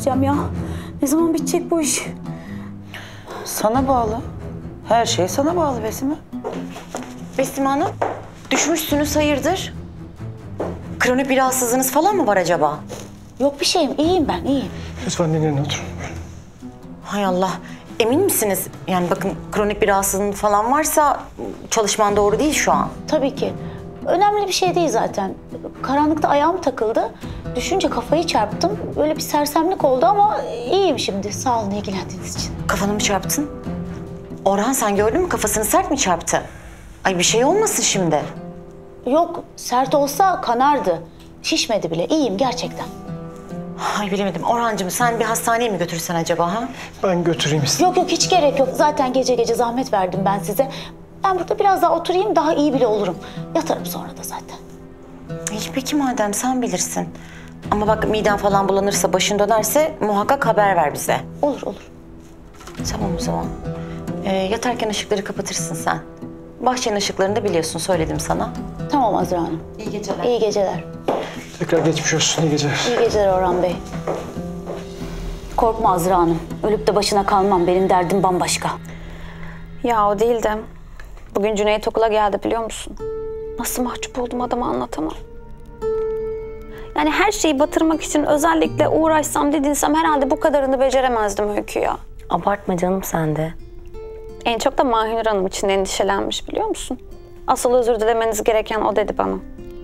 vereceğim ya? Ne zaman bitecek bu iş? Sana bağlı. Her şey sana bağlı Besime. Besime Hanım, düşmüşsünüz hayırdır? Kronik bir rahatsızlığınız falan mı var acaba? Yok bir şeyim, iyiyim ben, iyiyim. Lütfen dinleyin, oturun. Hay Allah. Emin misiniz? Yani bakın kronik bir rahatsızlığın falan varsa çalışman doğru değil şu an. Tabii ki. Önemli bir şey değil zaten. Karanlıkta ayağım takıldı. Düşünce kafayı çarptım. Böyle bir sersemlik oldu ama iyiyim şimdi. Sağ olun ilgilendiğiniz için. Kafanı mı çarptın? Orhan sen gördün mü kafasını sert mi çarptı? Ay bir şey olmasın şimdi. Yok, sert olsa kanardı. Şişmedi bile. İyiyim gerçekten. Ay bilemedim. Orhancığım sen bir hastaneye mi götürsen acaba ha? Ben götüreyim istedim. Yok yok hiç gerek yok. Zaten gece gece zahmet verdim ben size. Ben burada biraz daha oturayım daha iyi bile olurum. Yatarım sonra da zaten. İyi peki madem sen bilirsin. Ama bak miden falan bulanırsa, başın dönerse muhakkak haber ver bize. Olur olur. Tamam o zaman. Ee, yatarken ışıkları kapatırsın sen. Bahçenin ışıklarını da biliyorsun söyledim sana. Tamam Azra Hanım. İyi geceler. İyi geceler. Tekrar geçmiş olsun, iyi geceler. İyi geceler Orhan Bey. Korkma Azra Hanım. Ölüp de başına kalmam. Benim derdim bambaşka. Ya o değil de bugün Cüneyt okula geldi biliyor musun? Nasıl mahcup oldum adama anlatamam. Yani her şeyi batırmak için özellikle uğraşsam didinsem herhalde bu kadarını beceremezdim Öykü ya. Abartma canım sen de. En çok da Mahinur Hanım için endişelenmiş biliyor musun? Asıl özür dilemeniz gereken o dedi bana.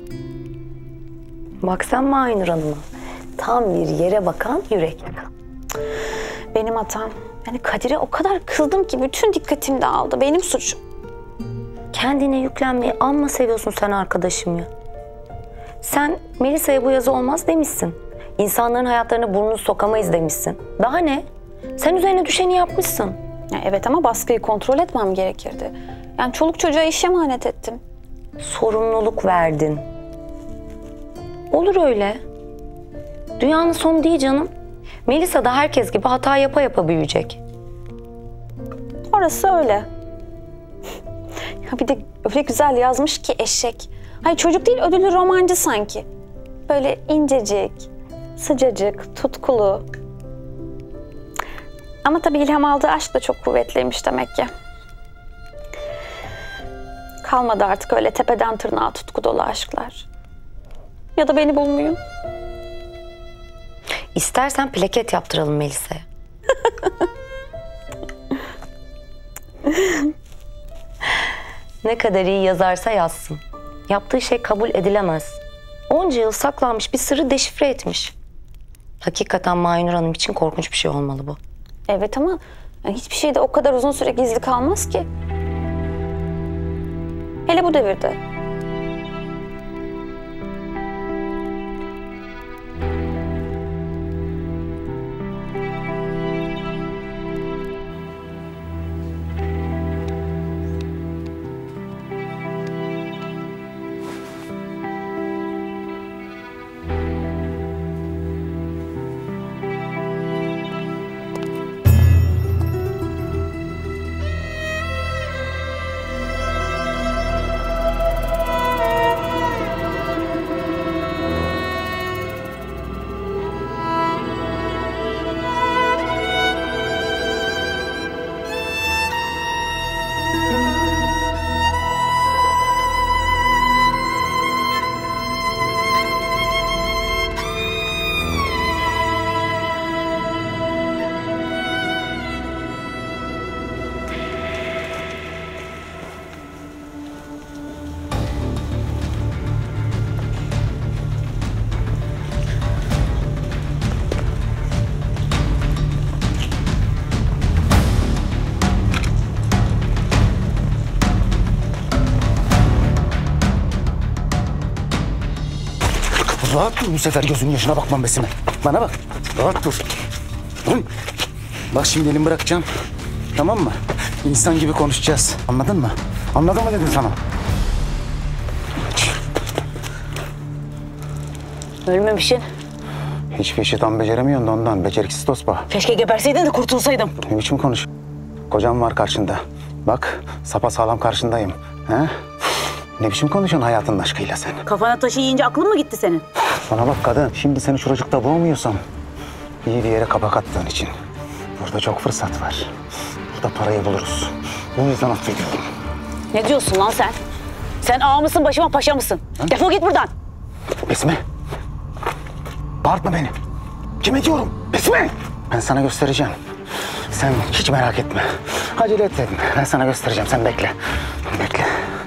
Bak sen Mahinur Hanım'a. Tam bir yere bakan yürek yakan. Benim hatam. Yani Kadir'e o kadar kızdım ki bütün dikkatim dağıldı. Benim suçum. Kendine yüklenmeyi amma seviyorsun sen arkadaşım ya. Sen Melisa'ya bu yazı olmaz demişsin. İnsanların hayatlarına burnunu sokamayız demişsin. Daha ne? Sen üzerine düşeni yapmışsın. Ya evet ama baskıyı kontrol etmem gerekirdi. Yani çoluk çocuğa iş emanet ettim. Sorumluluk verdin. Olur öyle. Dünyanın sonu değil canım. Melisa da herkes gibi hata yapa yapa büyüyecek. Orası öyle. Ya bir de öyle güzel yazmış ki eşek. Hayır çocuk değil ödüllü romancı sanki. Böyle incecik, sıcacık, tutkulu. Ama tabii ilham aldığı aşk da çok kuvvetliymiş demek ki. Kalmadı artık öyle tepeden tırnağa tutku dolu aşklar. Ya da beni bulmayın. İstersen plaket yaptıralım Melisa'ya. Ne kadar iyi yazarsa yazsın. Yaptığı şey kabul edilemez. Onca yıl saklanmış bir sırrı deşifre etmiş. Hakikaten Mahinur Hanım için korkunç bir şey olmalı bu. Evet ama yani hiçbir şey de o kadar uzun süre gizli kalmaz ki. Hele bu devirde. Rahat dur bu sefer gözünün yaşına bakmam Besime. Bana bak. Rahat dur. Hı? Bak şimdi elimi bırakacağım. Tamam mı? İnsan gibi konuşacağız. Anladın mı? Anladın mı dedim sana? Ölmemişsin. Hiçbir işi tam beceremiyorsun da ondan. Beceriksiz tosba. Keşke geberseydin de kurtulsaydım. Ne biçim konuş? Kocam var karşında. Bak sapasağlam karşındayım. He? Ne biçim konuşuyorsun hayatının aşkıyla sen? Kafana taşı yiyince aklın mı gitti senin? Bana bak kadın, şimdi seni şuracıkta boğmuyorsam İyi bir yere kapak attığın için. Burada çok fırsat var. Burada parayı buluruz. Bu yüzden affediyorum. Ne diyorsun lan sen? Sen ağa mısın, başıma paşa mısın? Hı? Defol git buradan. Besme. Bağırtma beni. Kime diyorum? Besme. Ben sana göstereceğim. Sen hiç merak etme. Acele et dedim. Ben sana göstereceğim. Sen bekle. Bekle.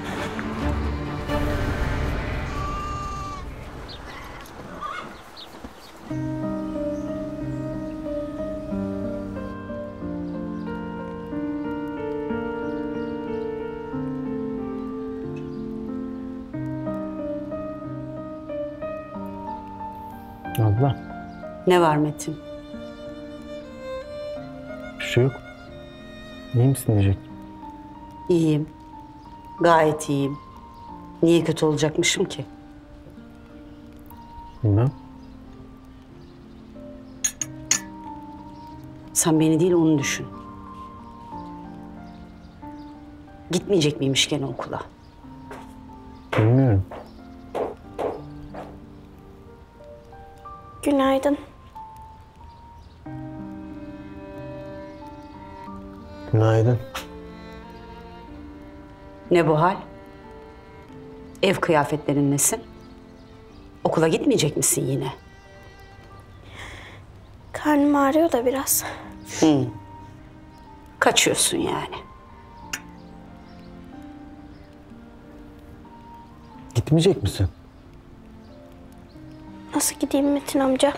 Abla. Ne var Metin? Bir şey yok. İyi misin diyecek. İyiyim. Gayet iyiyim. Niye kötü olacakmışım ki? Bilmem. Sen beni değil onu düşün. Gitmeyecek miymiş gene okula? Bilmiyorum. Günaydın. Günaydın. Ne bu hal? Ev kıyafetlerin nesin? Okula gitmeyecek misin yine? Karnım ağrıyor da biraz. Hı. Kaçıyorsun yani. Gitmeyecek misin? Nasıl gideyim Metin amca?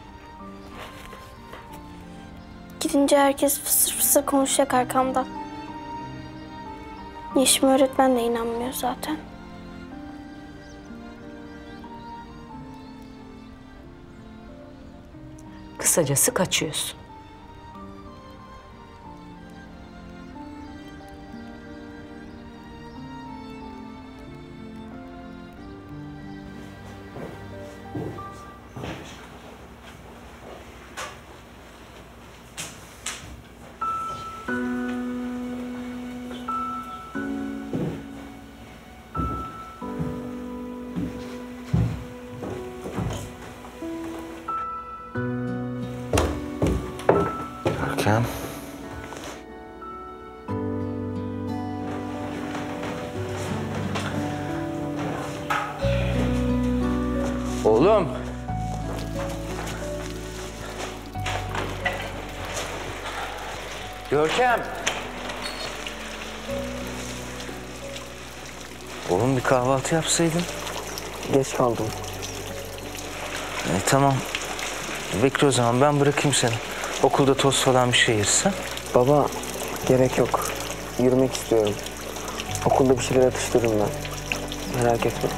Gidince herkes fısır fısır konuşacak arkamdan. Yeşim öğretmen de inanmıyor zaten. Kısacası kaçıyorsun. Görkem. Oğlum. Görkem. Oğlum bir kahvaltı yapsaydın. Geç kaldım. E, tamam. Bekle o zaman ben bırakayım seni. Okulda tost falan bir şey yersin. Baba gerek yok. Yürümek istiyorum. Okulda bir şeyler atıştırırım ben. Merak etme.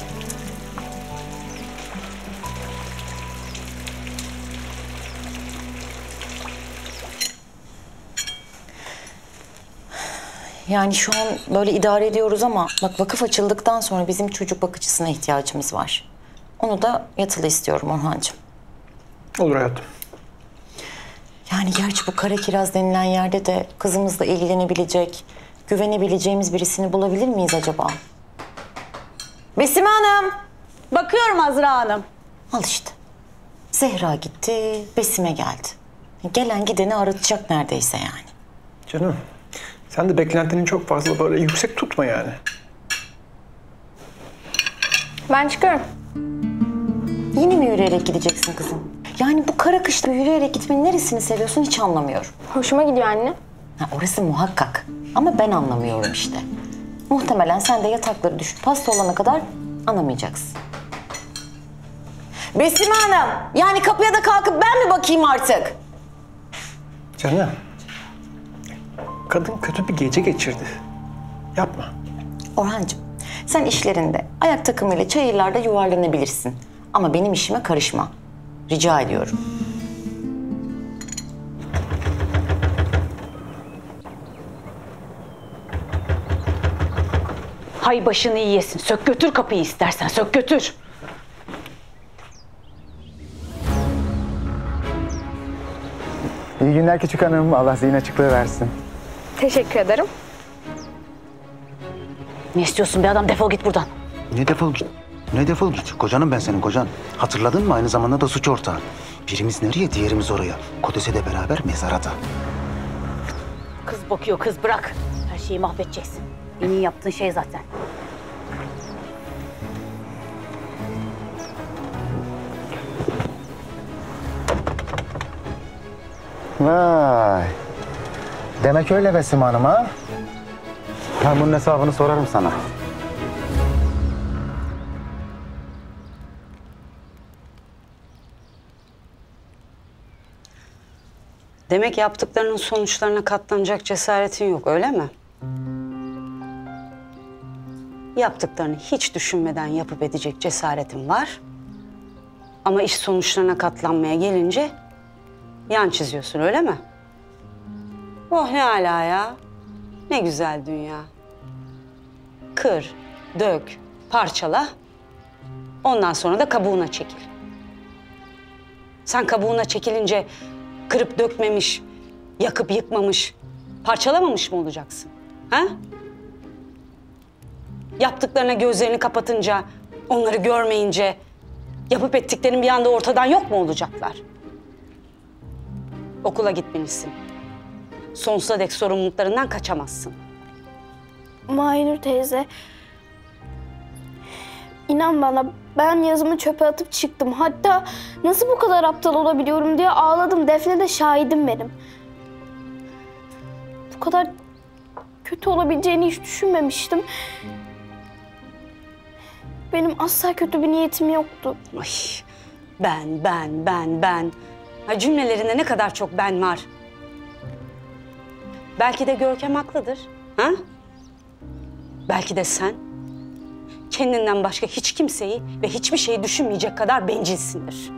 Yani şu an böyle idare ediyoruz ama bak vakıf açıldıktan sonra bizim çocuk bakıcısına ihtiyacımız var. Onu da yatılı istiyorum Orhancığım. Olur hayatım. Yani gerçi bu Kara Kiraz denilen yerde de kızımızla ilgilenebilecek, güvenebileceğimiz birisini bulabilir miyiz acaba? Besime Hanım. Bakıyorum Azra Hanım. Al işte. Zehra gitti, Besime geldi. Gelen gideni aratacak neredeyse yani. Canım, sen de beklentini çok fazla böyle yüksek tutma yani. Ben çıkıyorum. Yine mi yürüyerek gideceksin kızım? Yani bu kara kışta yürüyerek gitmenin neresini seviyorsun hiç anlamıyorum. Hoşuma gidiyor anne. Ha, orası muhakkak. Ama ben anlamıyorum işte. Muhtemelen sen de yatakları düşüp hasta olana kadar anlamayacaksın. Besime Hanım, yani kapıya da kalkıp ben mi bakayım artık? Canım, kadın kötü bir gece geçirdi. Yapma. Orhancığım, sen işlerinde ayak takımıyla çayırlarda yuvarlanabilirsin. Ama benim işime karışma. Rica ediyorum. Hay başını iyi yesin. Sök götür kapıyı istersen. Sök götür. İyi günler küçük hanım. Allah zihin açıklığı versin. Teşekkür ederim. Ne istiyorsun be adam? Defol git buradan. Ne defol git? Ne defol git? Kocanım ben senin kocan. Hatırladın mı? Aynı zamanda da suç ortağı. Birimiz nereye, diğerimiz oraya. Kodese de beraber mezara da. Kız bakıyor, kız bırak. Her şeyi mahvedeceksin. En iyi yaptığın şey zaten. Vay. Demek öyle Besim Hanım ha? Ben bunun hesabını sorarım sana. Demek yaptıklarının sonuçlarına katlanacak cesaretin yok, öyle mi? Yaptıklarını hiç düşünmeden yapıp edecek cesaretin var. Ama iş sonuçlarına katlanmaya gelince yan çiziyorsun, öyle mi? Oh ne ala ya. Ne güzel dünya. Kır, dök, parçala. Ondan sonra da kabuğuna çekil. Sen kabuğuna çekilince kırıp dökmemiş, yakıp yıkmamış, parçalamamış mı olacaksın? Ha? Yaptıklarına gözlerini kapatınca, onları görmeyince, yapıp ettiklerin bir anda ortadan yok mu olacaklar? Okula gitmelisin. Sonsuza dek sorumluluklarından kaçamazsın. Mahinur teyze, inan bana ben yazımı çöpe atıp çıktım. Hatta nasıl bu kadar aptal olabiliyorum diye ağladım. Defne de şahidim benim. Bu kadar kötü olabileceğini hiç düşünmemiştim. Benim asla kötü bir niyetim yoktu. Ay, ben, ben, ben, ben. Ha, cümlelerinde ne kadar çok ben var. Belki de Görkem haklıdır. Ha? Belki de sen kendinden başka hiç kimseyi ve hiçbir şeyi düşünmeyecek kadar bencilsindir.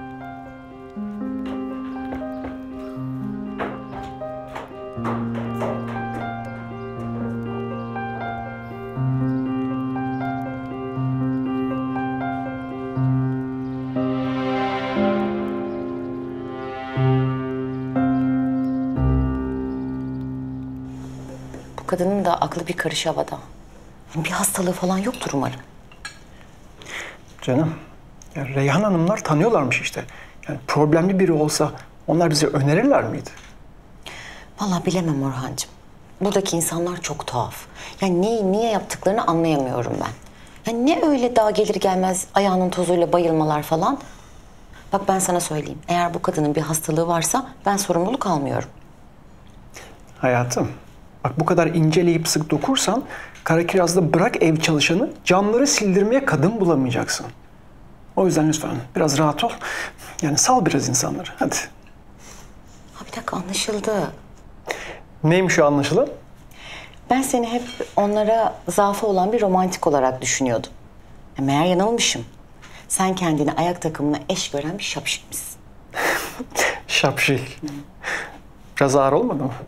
Bu kadının da aklı bir karış havada. Bir hastalığı falan yoktur umarım. Canım, ya Reyhan Hanımlar tanıyorlarmış işte. Yani problemli biri olsa onlar bize önerirler miydi? Vallahi bilemem Orhancığım. Buradaki insanlar çok tuhaf. Yani neyi niye yaptıklarını anlayamıyorum ben. Yani ne öyle daha gelir gelmez ayağının tozuyla bayılmalar falan. Bak ben sana söyleyeyim. Eğer bu kadının bir hastalığı varsa ben sorumluluk almıyorum. Hayatım, bak bu kadar inceleyip sık dokursan Karakiraz'da bırak ev çalışanı, camları sildirmeye kadın bulamayacaksın. O yüzden lütfen biraz rahat ol. Yani sal biraz insanları, hadi. Ha bir dakika, anlaşıldı. Neymiş o anlaşılan? Ben seni hep onlara zaafı olan bir romantik olarak düşünüyordum. E, meğer yanılmışım. Sen kendini ayak takımına eş gören bir şapşikmişsin. Şapşik. Biraz ağır olmadı mı?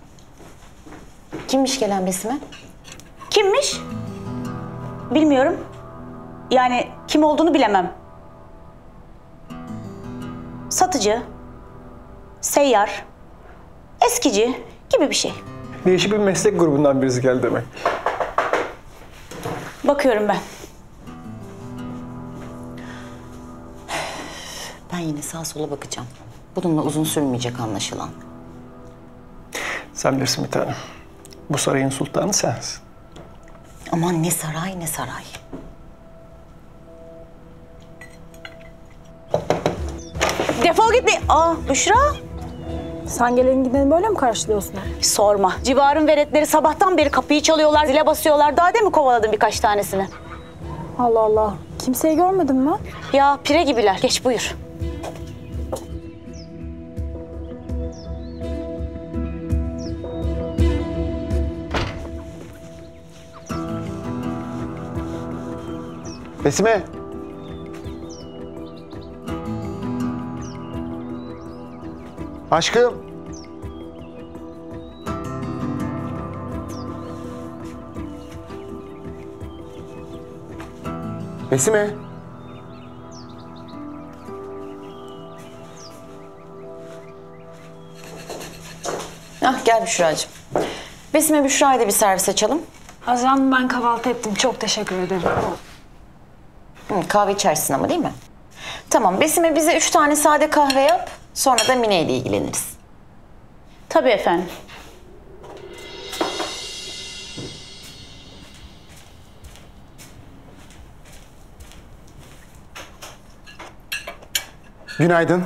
Kimmiş gelen Besime? Kimmiş? Bilmiyorum. Yani kim olduğunu bilemem. Satıcı, seyyar, eskici gibi bir şey. Değişik bir meslek grubundan birisi geldi demek. Bakıyorum ben. Ben yine sağa sola bakacağım. Bununla uzun sürmeyecek anlaşılan. Sen bilirsin bir tanem. Bu sarayın sultanı sensin. Aman ne saray ne saray. Defol git bir... Aa Büşra. Sen gelin gideni böyle mi karşılıyorsun? Sorma. Civarın veletleri sabahtan beri kapıyı çalıyorlar, zile basıyorlar. Daha değil mi kovaladım birkaç tanesini? Allah Allah. Kimseyi görmedin mi? Ya pire gibiler. Geç buyur. Besime. Aşkım. Besime. Ah gel Büşra'cığım. Besime Büşra'yı da bir servis açalım. Hazan ben kahvaltı ettim. Çok teşekkür ederim. Hı, kahve içersin ama değil mi? Tamam, Besime bize üç tane sade kahve yap. Sonra da Mine ile ilgileniriz. Tabii efendim. Günaydın.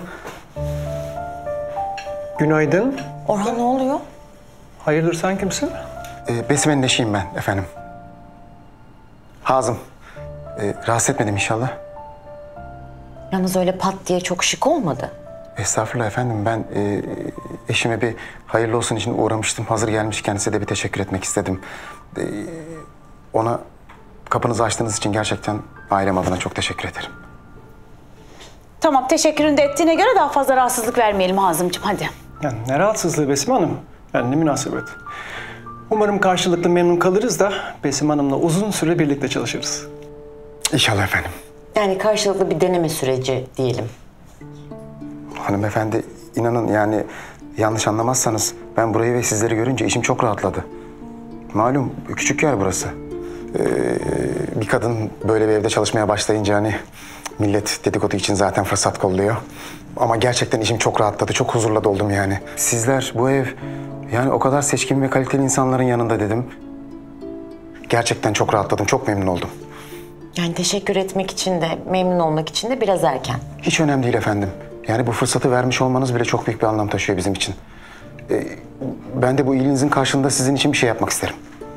Günaydın. Orhan ne oluyor? Hayırdır, sen kimsin? Ee, Besime'nin eşiyim ben efendim. Hazım. Ee, rahatsız etmedim inşallah. Yalnız öyle pat diye çok şık olmadı. Estağfurullah efendim. Ben e, eşime bir hayırlı olsun için uğramıştım. Hazır gelmişken size de bir teşekkür etmek istedim. E, ona kapınızı açtığınız için gerçekten ailem adına çok teşekkür ederim. Tamam, teşekkürünü de ettiğine göre daha fazla rahatsızlık vermeyelim Hazımcığım, hadi. Yani ne rahatsızlığı Besime Hanım? Yani ne münasebet. Umarım karşılıklı memnun kalırız da Besime Hanım'la uzun süre birlikte çalışırız. İnşallah efendim. Yani karşılıklı bir deneme süreci diyelim. Hanımefendi, inanın yani yanlış anlamazsanız ben burayı ve sizleri görünce içim çok rahatladı. Malum küçük yer burası. Ee, bir kadın böyle bir evde çalışmaya başlayınca hani millet dedikodu için zaten fırsat kolluyor. Ama gerçekten içim çok rahatladı, çok huzurla doldum yani. Sizler, bu ev, yani o kadar seçkin ve kaliteli insanların yanında dedim. Gerçekten çok rahatladım, çok memnun oldum. Yani teşekkür etmek için de, memnun olmak için de biraz erken. Hiç önemli değil efendim. Yani bu fırsatı vermiş olmanız bile çok büyük bir anlam taşıyor bizim için. Ee, ben de bu iyiliğinizin karşılığında sizin için bir şey yapmak isterim.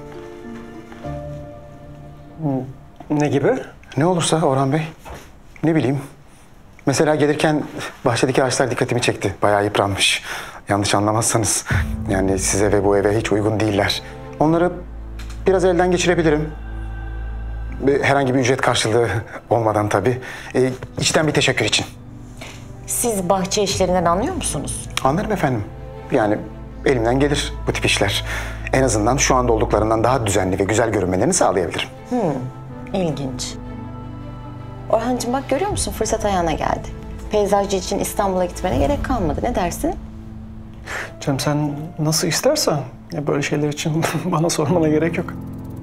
Ne gibi? Ne olursa Orhan Bey. Ne bileyim. Mesela gelirken bahçedeki ağaçlar dikkatimi çekti. Bayağı yıpranmış. Yanlış anlamazsanız. Yani size ve bu eve hiç uygun değiller. Onları biraz elden geçirebilirim. Herhangi bir ücret karşılığı olmadan tabii. Ee, içten bir teşekkür için. Siz bahçe işlerinden anlıyor musunuz? Anlarım efendim. Yani elimden gelir bu tip işler. En azından şu anda olduklarından daha düzenli ve güzel görünmelerini sağlayabilirim. Hmm, ilginç. Orhancığım bak görüyor musun? Fırsat ayağına geldi. Peyzajcı için İstanbul'a gitmene gerek kalmadı. Ne dersin? Canım sen nasıl istersen. Ya böyle şeyler için bana sormana gerek yok.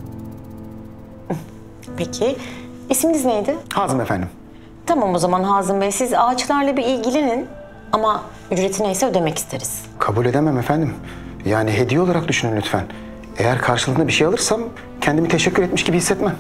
Peki. İsminiz neydi? Hazım efendim. Tamam o zaman Hazım Bey. Siz ağaçlarla bir ilgilenin. Ama ücreti neyse ödemek isteriz. Kabul edemem efendim. Yani hediye olarak düşünün lütfen. Eğer karşılığında bir şey alırsam kendimi teşekkür etmiş gibi hissetmem.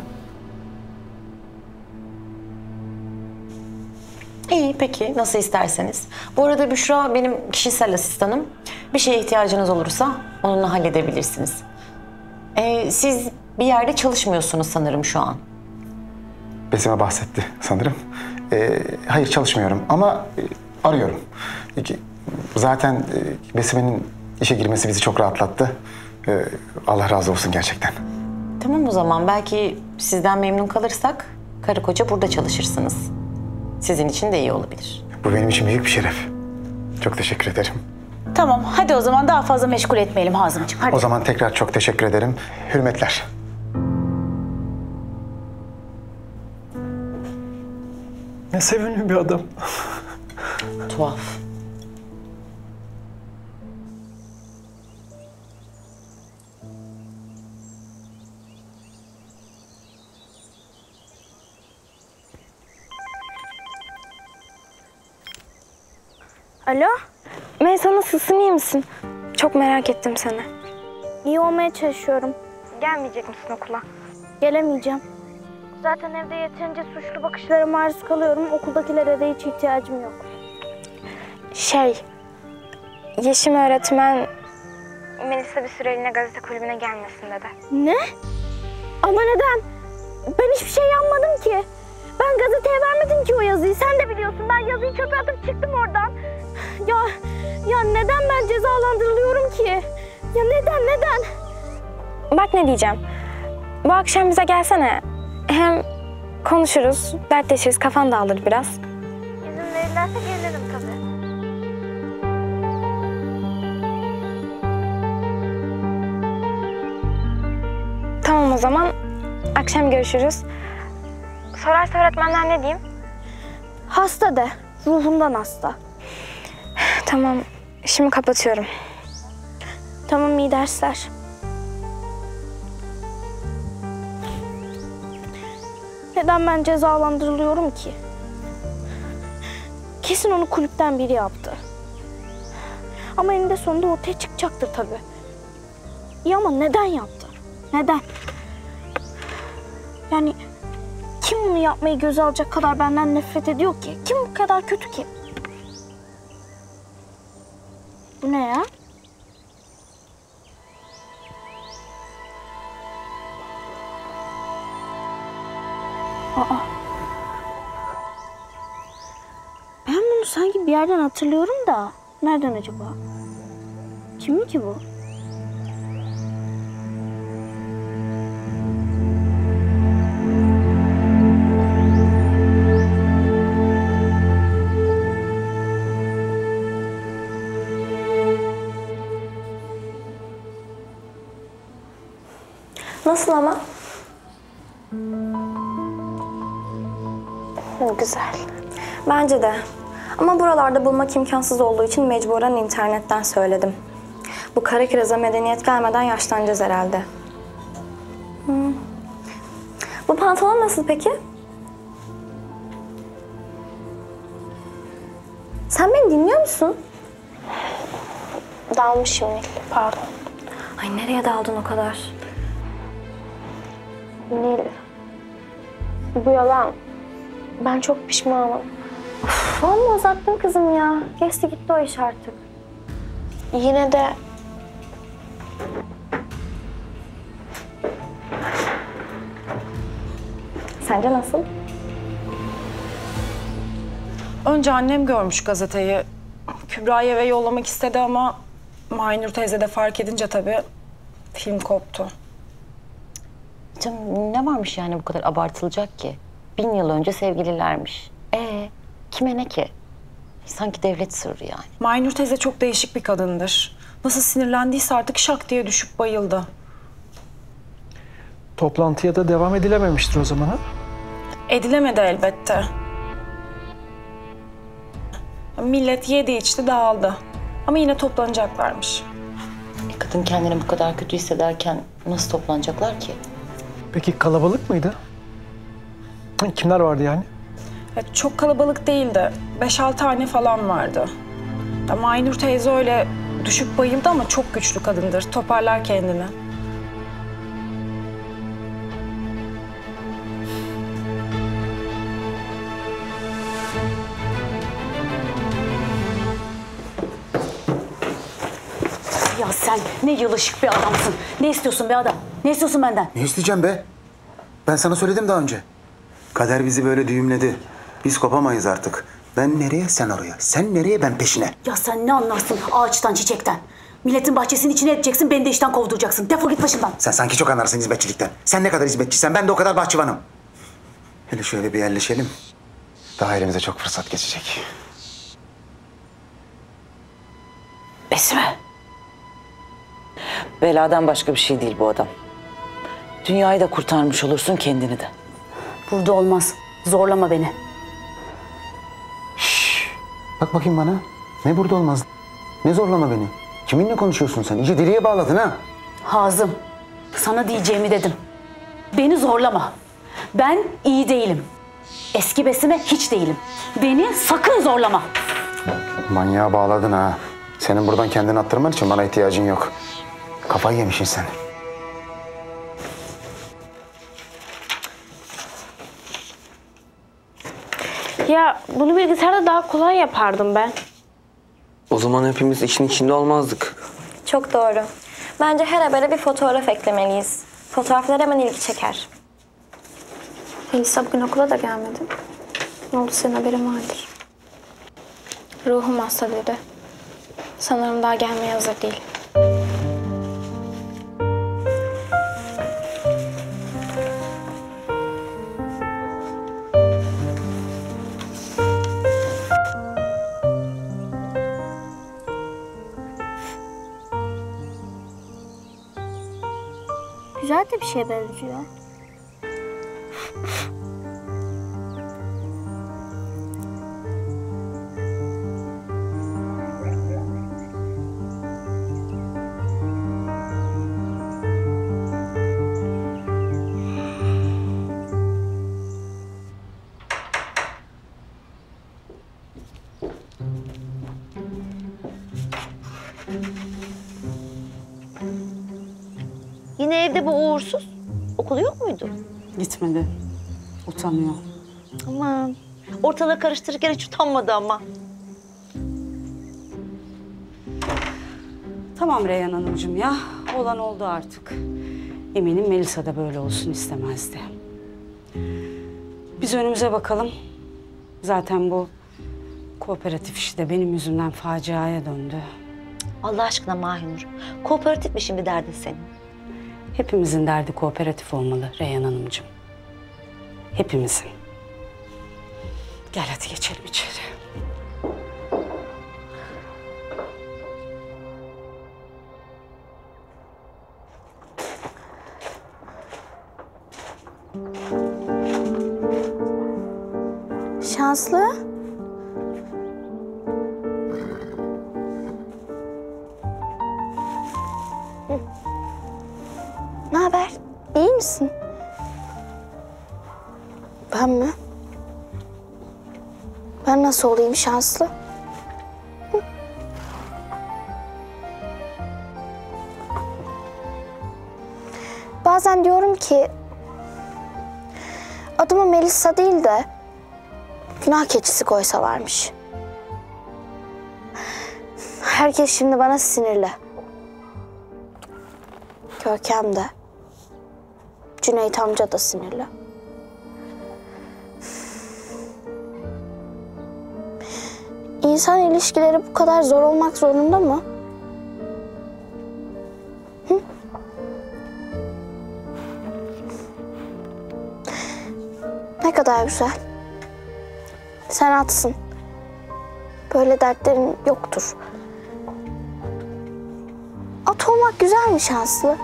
İyi peki nasıl isterseniz. Bu arada Büşra benim kişisel asistanım. Bir şeye ihtiyacınız olursa onunla halledebilirsiniz. Ee, siz bir yerde çalışmıyorsunuz sanırım şu an. Besime bahsetti sanırım. Ee, hayır çalışmıyorum ama e, arıyorum. Peki, zaten e, Besime'nin işe girmesi bizi çok rahatlattı. Ee, Allah razı olsun gerçekten. Tamam o zaman belki sizden memnun kalırsak karı koca burada çalışırsınız. Sizin için de iyi olabilir. Bu benim için büyük bir şeref. Çok teşekkür ederim. Tamam, hadi o zaman daha fazla meşgul etmeyelim Hazımcığım, hadi. O zaman tekrar çok teşekkür ederim. Hürmetler. Ne sevimli bir adam. Tuhaf. Alo? Meysa nasılsın, iyi misin? Çok merak ettim seni. İyi olmaya çalışıyorum. Gelmeyecek misin okula? Gelemeyeceğim. Zaten evde yeterince suçlu bakışlara maruz kalıyorum. Okuldakilere de hiç ihtiyacım yok. Şey, Yeşim öğretmen Melisa bir süreliğine gazete kulübüne gelmesin dedi. Ne? Ama neden? Ben hiçbir şey yapmadım ki. Ben gazeteye vermedim ki o yazıyı. Sen de biliyorsun. Ben yazıyı çöpe atıp çıktım oradan. Ya, ya neden ben cezalandırılıyorum ki? Ya neden, neden? Bak ne diyeceğim. Bu akşam bize gelsene. Hem konuşuruz, dertleşiriz, kafan dağılır biraz. İzin verirlerse gelirim tabii. Tamam o zaman. Akşam görüşürüz. Sorarsa öğretmenler ne diyeyim? Hasta de. Ruhundan hasta. Tamam. Şimdi kapatıyorum. Tamam, iyi dersler. Neden ben cezalandırılıyorum ki? Kesin onu kulüpten biri yaptı. Ama eninde sonunda ortaya çıkacaktır tabii. İyi ama neden yaptı? Neden? Yani kim bunu yapmayı göze alacak kadar benden nefret ediyor ki? Kim bu kadar kötü ki? Bu ne ya? Aa. Ben bunu sanki bir yerden hatırlıyorum da. Nereden acaba? Kimin ki bu? Nasıl ama? Hı, güzel. Bence de. Ama buralarda bulmak imkansız olduğu için mecburen internetten söyledim. Bu kara kiraza medeniyet gelmeden yaşlanacağız herhalde. Hı. Bu pantolon nasıl peki? Sen beni dinliyor musun? Dalmışım Nil, pardon. Ay nereye daldın o kadar? Nil. Bu yalan. Ben çok pişmanım. Uf, amma uzattın kızım ya. Geçti gitti o iş artık. Yine de sence nasıl? Önce annem görmüş gazeteyi. Kübra'yı eve yollamak istedi ama Maynur teyze de fark edince tabii film koptu. Canım ne varmış yani bu kadar abartılacak ki? Bin yıl önce sevgililermiş. Ee, kime ne ki? Sanki devlet sırrı yani. Maynur teyze çok değişik bir kadındır. Nasıl sinirlendiyse artık şak diye düşüp bayıldı. Toplantıya da devam edilememiştir o zaman ha? Edilemedi elbette. Millet yedi içti dağıldı. Ama yine toplanacaklarmış. E, kadın kendini bu kadar kötü hissederken nasıl toplanacaklar ki? Peki kalabalık mıydı? Kimler vardı yani? Ya, çok kalabalık değildi. Beş altı tane falan vardı. Ya, Maynur teyze öyle düşüp bayıldı ama çok güçlü kadındır. Toparlar kendini. Ya sen ne yılışık bir adamsın. Ne istiyorsun be adam? Ne istiyorsun benden? Ne isteyeceğim be? Ben sana söyledim daha önce. Kader bizi böyle düğümledi. Biz kopamayız artık. Ben nereye, sen oraya. Sen nereye, ben peşine. Ya sen ne anlarsın ağaçtan, çiçekten? Milletin bahçesinin içine edeceksin, beni de işten kovduracaksın. Defol git başımdan. Sen sanki çok anlarsın hizmetçilikten. Sen ne kadar hizmetçiysen ben de o kadar bahçıvanım. Hele şöyle bir yerleşelim. Daha elimize çok fırsat geçecek. Besme. Beladan başka bir şey değil bu adam. Dünyayı da kurtarmış olursun, kendini de. Burada olmaz. Zorlama beni. Bak bakayım bana. Ne burada olmaz? Ne zorlama beni? Kiminle konuşuyorsun sen? İyice deliye bağladın ha. Hazım, sana diyeceğimi dedim. Beni zorlama. Ben iyi değilim. Eski Besime hiç değilim. Beni sakın zorlama. Manyağa bağladın ha. Senin buradan kendini attırman için bana ihtiyacın yok. Kafayı yemişsin sen. ya bunu bilgisayarda daha kolay yapardım ben. O zaman hepimiz işin içinde olmazdık. Çok doğru. Bence her habere bir fotoğraf eklemeliyiz. Fotoğraflar hemen ilgi çeker. Elisa bugün okula da gelmedi. Ne oldu, senin haberin vardır. Ruhum hasta dedi. Sanırım daha gelmeye hazır değil. Güzel de bir şeye benziyor. evde bu uğursuz? Okulu yok muydu? Gitmedi. Utanıyor. Aman. Ortalığı karıştırırken hiç utanmadı ama. Tamam Reyhan Hanımcığım ya. Olan oldu artık. Eminim Melisa da böyle olsun istemezdi. Biz önümüze bakalım. Zaten bu kooperatif işi de benim yüzümden faciaya döndü. Allah aşkına Mahinur. Kooperatif mi şimdi derdin senin? Hepimizin derdi kooperatif olmalı Reyhan Hanımcığım. Hepimizin. Gel hadi geçelim içeri. Şanslı. Ne haber? İyi misin? Ben mi? Ben nasıl olayım Şanslı? Hı? Bazen diyorum ki adıma Melisa değil de günah keçisi koysalarmış. Herkes şimdi bana sinirli. Görkem de. Cüneyt amca da sinirli. İnsan ilişkileri bu kadar zor olmak zorunda mı? Hı? Ne kadar güzel. Sen atsın. Böyle dertlerin yoktur. At olmak güzel mi Şanslı?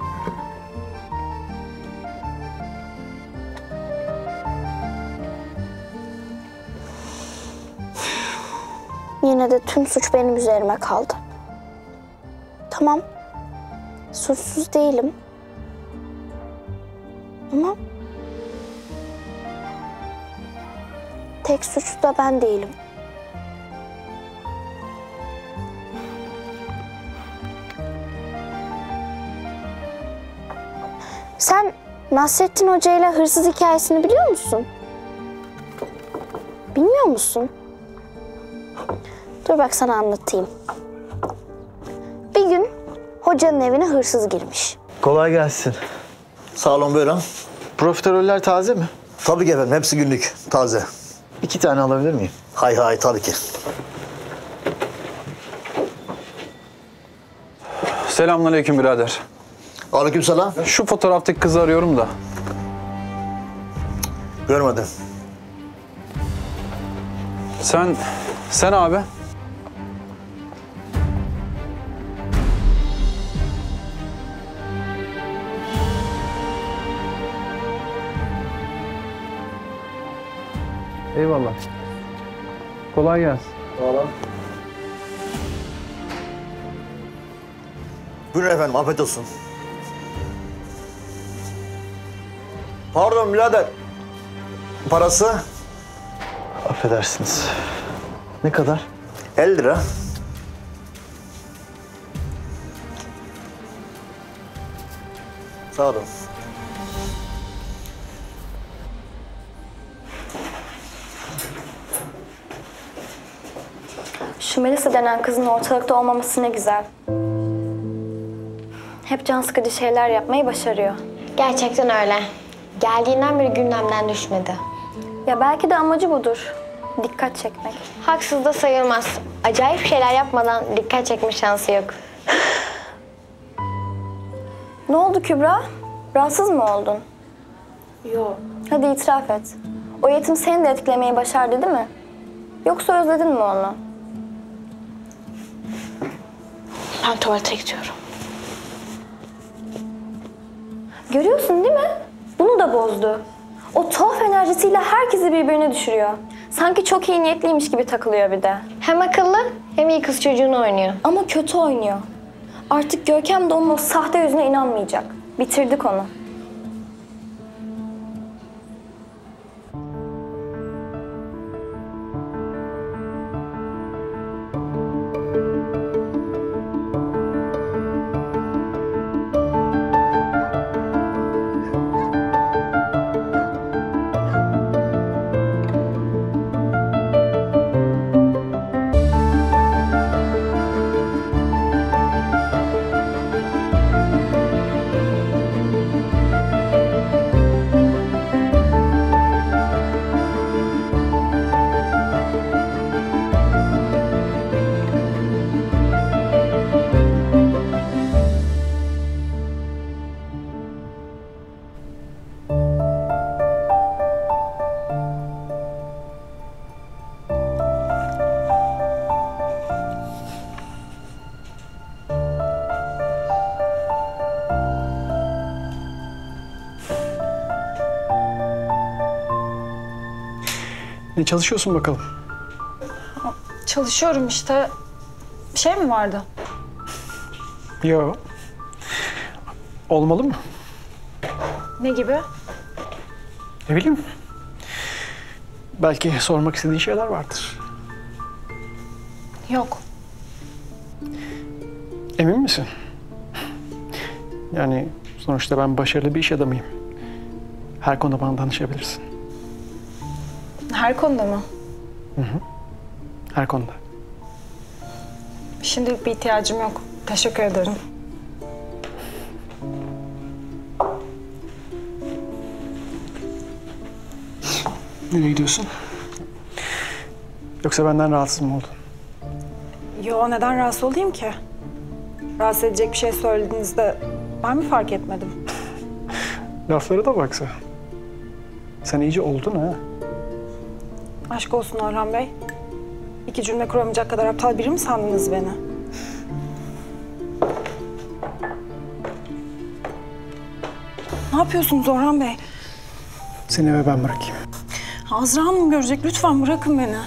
Yine de tüm suç benim üzerime kaldı. Tamam, suçsuz değilim. Ama tek suçlu da ben değilim. Sen Nasrettin Hoca ile hırsız hikayesini biliyor musun? Bilmiyor musun? Dur bak sana anlatayım. Bir gün hocanın evine hırsız girmiş. Kolay gelsin. Sağ olun, buyurun. Profiteroller taze mi? Tabii ki efendim, hepsi günlük, taze. İki tane alabilir miyim? Hay hay, tabii ki. Selamünaleyküm birader. Aleykümselam. Şu fotoğraftaki kızı arıyorum da. Görmedim. Sen, sen abi. Eyvallah. Kolay gelsin. Sağ olun. Buyurun efendim, afiyet olsun. Pardon birader. Parası? Affedersiniz. Ne kadar? elli lira. Sağ olun. Şu Melisa denen kızın ortalıkta olmaması ne güzel. Hep can sıkıcı şeyler yapmayı başarıyor. Gerçekten öyle. Geldiğinden beri gündemden düşmedi. Ya belki de amacı budur. Dikkat çekmek. Haksız da sayılmaz. Acayip şeyler yapmadan dikkat çekme şansı yok. Ne oldu Kübra? Rahatsız mı oldun? Yok. Hadi itiraf et. O yetim seni de etkilemeyi başardı değil mi? Yoksa özledin mi onu? Ben tuvalete gidiyorum. Görüyorsun değil mi? Bunu da bozdu. O tuhaf enerjisiyle herkesi birbirine düşürüyor. Sanki çok iyi niyetliymiş gibi takılıyor bir de. Hem akıllı hem iyi kız çocuğunu oynuyor. Ama kötü oynuyor. Artık Görkem de onun o sahte yüzüne inanmayacak. Bitirdik onu. Ne çalışıyorsun bakalım? Çalışıyorum işte. Bir şey mi vardı? Yo. Olmalı mı? Ne gibi? Ne bileyim. Belki sormak istediğin şeyler vardır. Yok. Emin misin? Yani sonuçta ben başarılı bir iş adamıyım. Her konuda bana danışabilirsin. Her konuda mı? Hı hı. Her konuda. Şimdilik bir ihtiyacım yok. Teşekkür ederim. Nereye gidiyorsun? Yoksa benden rahatsız mı oldun? Yo, neden rahatsız olayım ki? Rahatsız edecek bir şey söylediğinizde ben mi fark etmedim? Laflara da baksa. Sen iyice oldun ha. Aşk olsun Orhan Bey. İki cümle kuramayacak kadar aptal biri mi sandınız beni? Ne yapıyorsunuz Orhan Bey? Seni eve ben bırakayım. Azra Hanım görecek. Lütfen bırakın beni.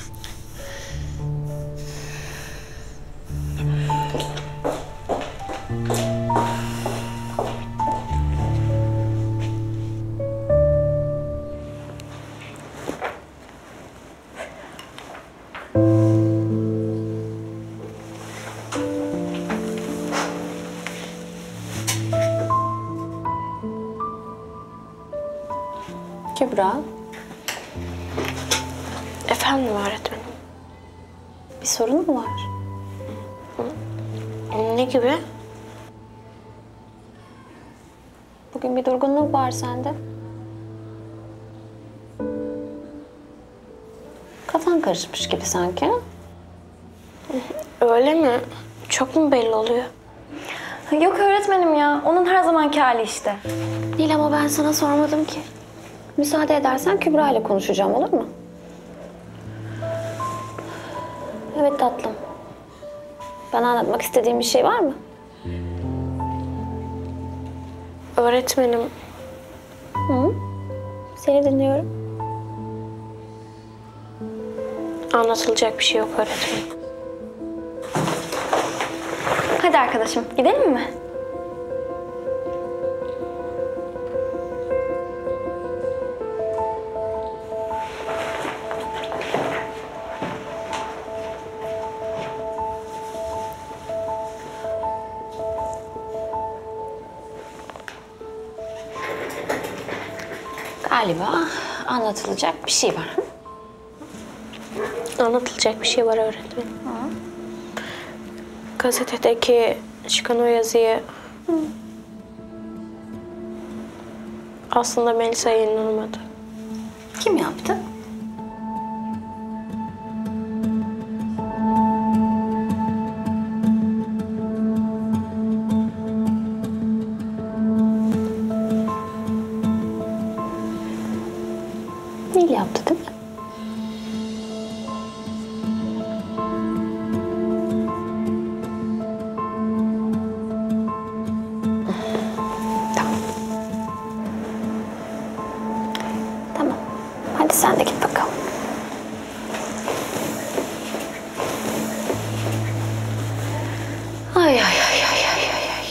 Kübra, Efendim öğretmenim. bir sorun mu var? Ne gibi? Bugün bir durgunluk var sende. Kafan karışmış gibi sanki. Öyle mi? Çok mu belli oluyor? Yok öğretmenim ya. Onun her zamanki hali işte. Değil ama ben sana sormadım ki. Müsaade edersen Kübra ile konuşacağım, olur mu? Evet tatlım. Bana anlatmak istediğin bir şey var mı? Öğretmenim. Hı? Seni dinliyorum. Anlatılacak bir şey yok öğretmenim. Hadi arkadaşım gidelim mi? Galiba anlatılacak bir şey var. Anlatılacak bir şey var öğretmenim. Gazetedeki çıkan o yazıyı aslında Melisa yayınlamadı. Kim yaptı? Nil yaptı değil mi? Tamam. Hadi sen de git bakalım. Ay ay ay ay ay ay ay.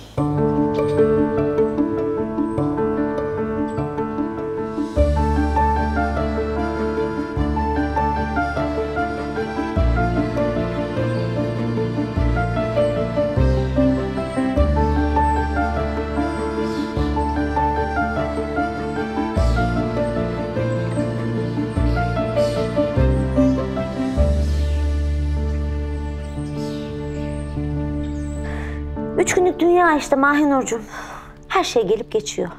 Üç günlük dünya işte Mahinurcuğum. Her şey gelip geçiyor.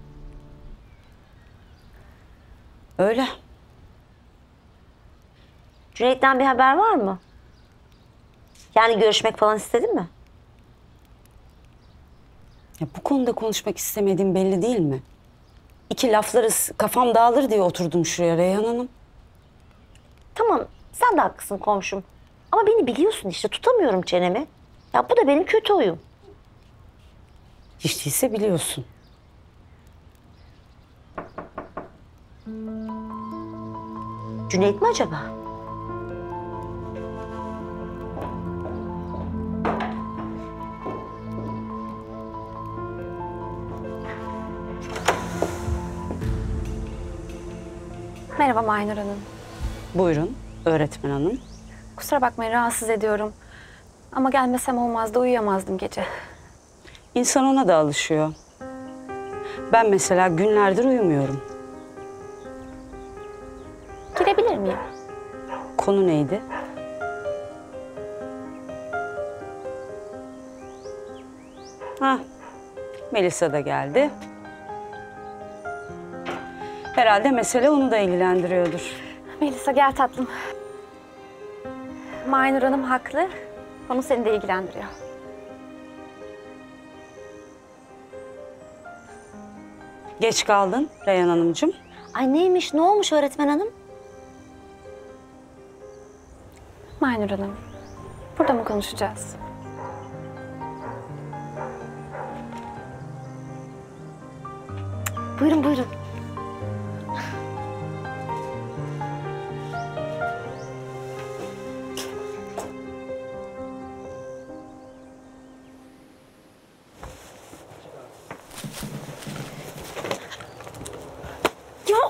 Öyle. Cüneyt'ten bir haber var mı? Yani görüşmek falan istedin mi? Ya bu konuda konuşmak istemediğim belli değil mi? İki laflarız, kafam dağılır diye oturdum şuraya Reyhan Hanım. Tamam, sen de haklısın komşum. Ama beni biliyorsun işte, tutamıyorum çenemi. Ya bu da benim kötü huyum. Hiç değilse biliyorsun. Cüneyt mi acaba? Merhaba Maynur Hanım. Buyurun öğretmen hanım. Kusura bakmayın rahatsız ediyorum. Ama gelmesem olmazdı, uyuyamazdım gece. İnsan ona da alışıyor. Ben mesela günlerdir uyumuyorum. Girebilir miyim? Konu neydi? Ha, Melisa da geldi. Herhalde mesele onu da ilgilendiriyordur. Melisa gel tatlım. Maynur Hanım haklı. Konu seni de ilgilendiriyor. Geç kaldın Reyhan Hanımcığım. Ay neymiş, ne olmuş öğretmen hanım? Maynur Hanım, burada mı konuşacağız? Buyurun buyurun. Ya.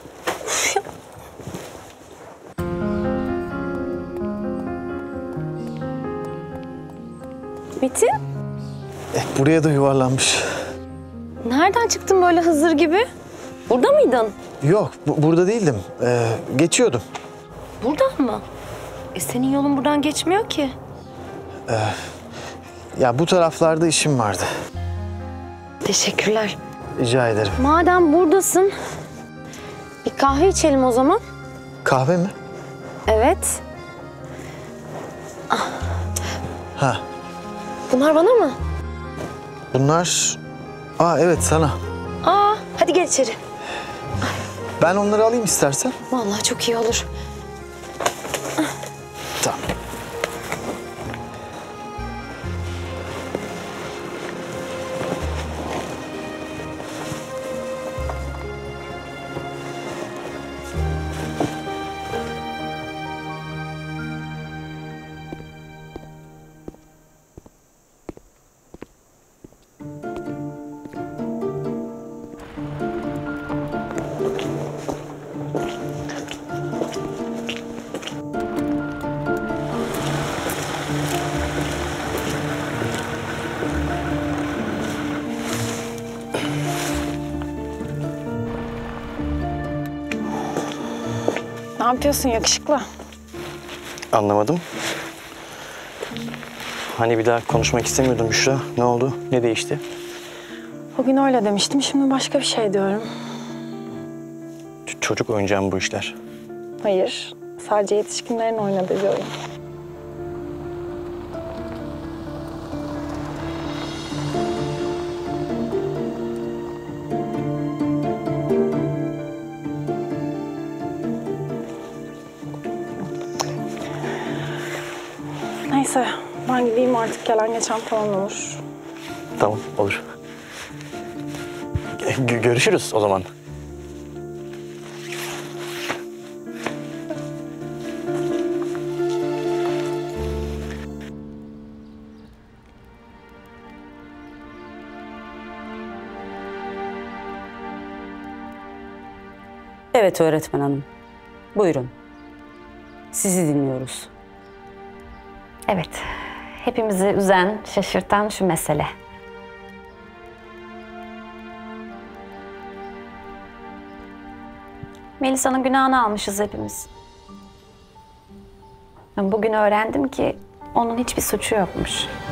Metin, Eh, buraya da yuvarlanmış. nereden çıktın böyle Hızır gibi? Burada mıydın? Yok, bu- burada değildim. Ee, geçiyordum. Buradan mı? E senin yolun buradan geçmiyor ki. Ee, ya bu taraflarda işim vardı. Teşekkürler. Rica ederim. Madem buradasın, bir kahve içelim o zaman. Kahve mi? Evet. Ha, Bunlar bana mı? bunlar... Aa evet sana. Aa, hadi gel içeri. Ben onları alayım istersen. Vallahi çok iyi olur. Tamam. Ne yapıyorsun yakışıklı? Anlamadım. Hani bir daha konuşmak istemiyordun Büşra. Ne oldu? Ne değişti? O gün öyle demiştim, şimdi başka bir şey diyorum. Ç- çocuk oyuncağı mı bu işler? Hayır, sadece yetişkinlerin oynadığı bir oyun. Neyse, ben gideyim artık, gelen geçen falan olur. Tamam, olur. Gö- görüşürüz o zaman. Evet öğretmen hanım. Buyurun. Sizi dinliyoruz. Evet, hepimizi üzen, şaşırtan şu mesele. Melisa'nın günahını almışız hepimiz. Bugün öğrendim ki onun hiçbir suçu yokmuş.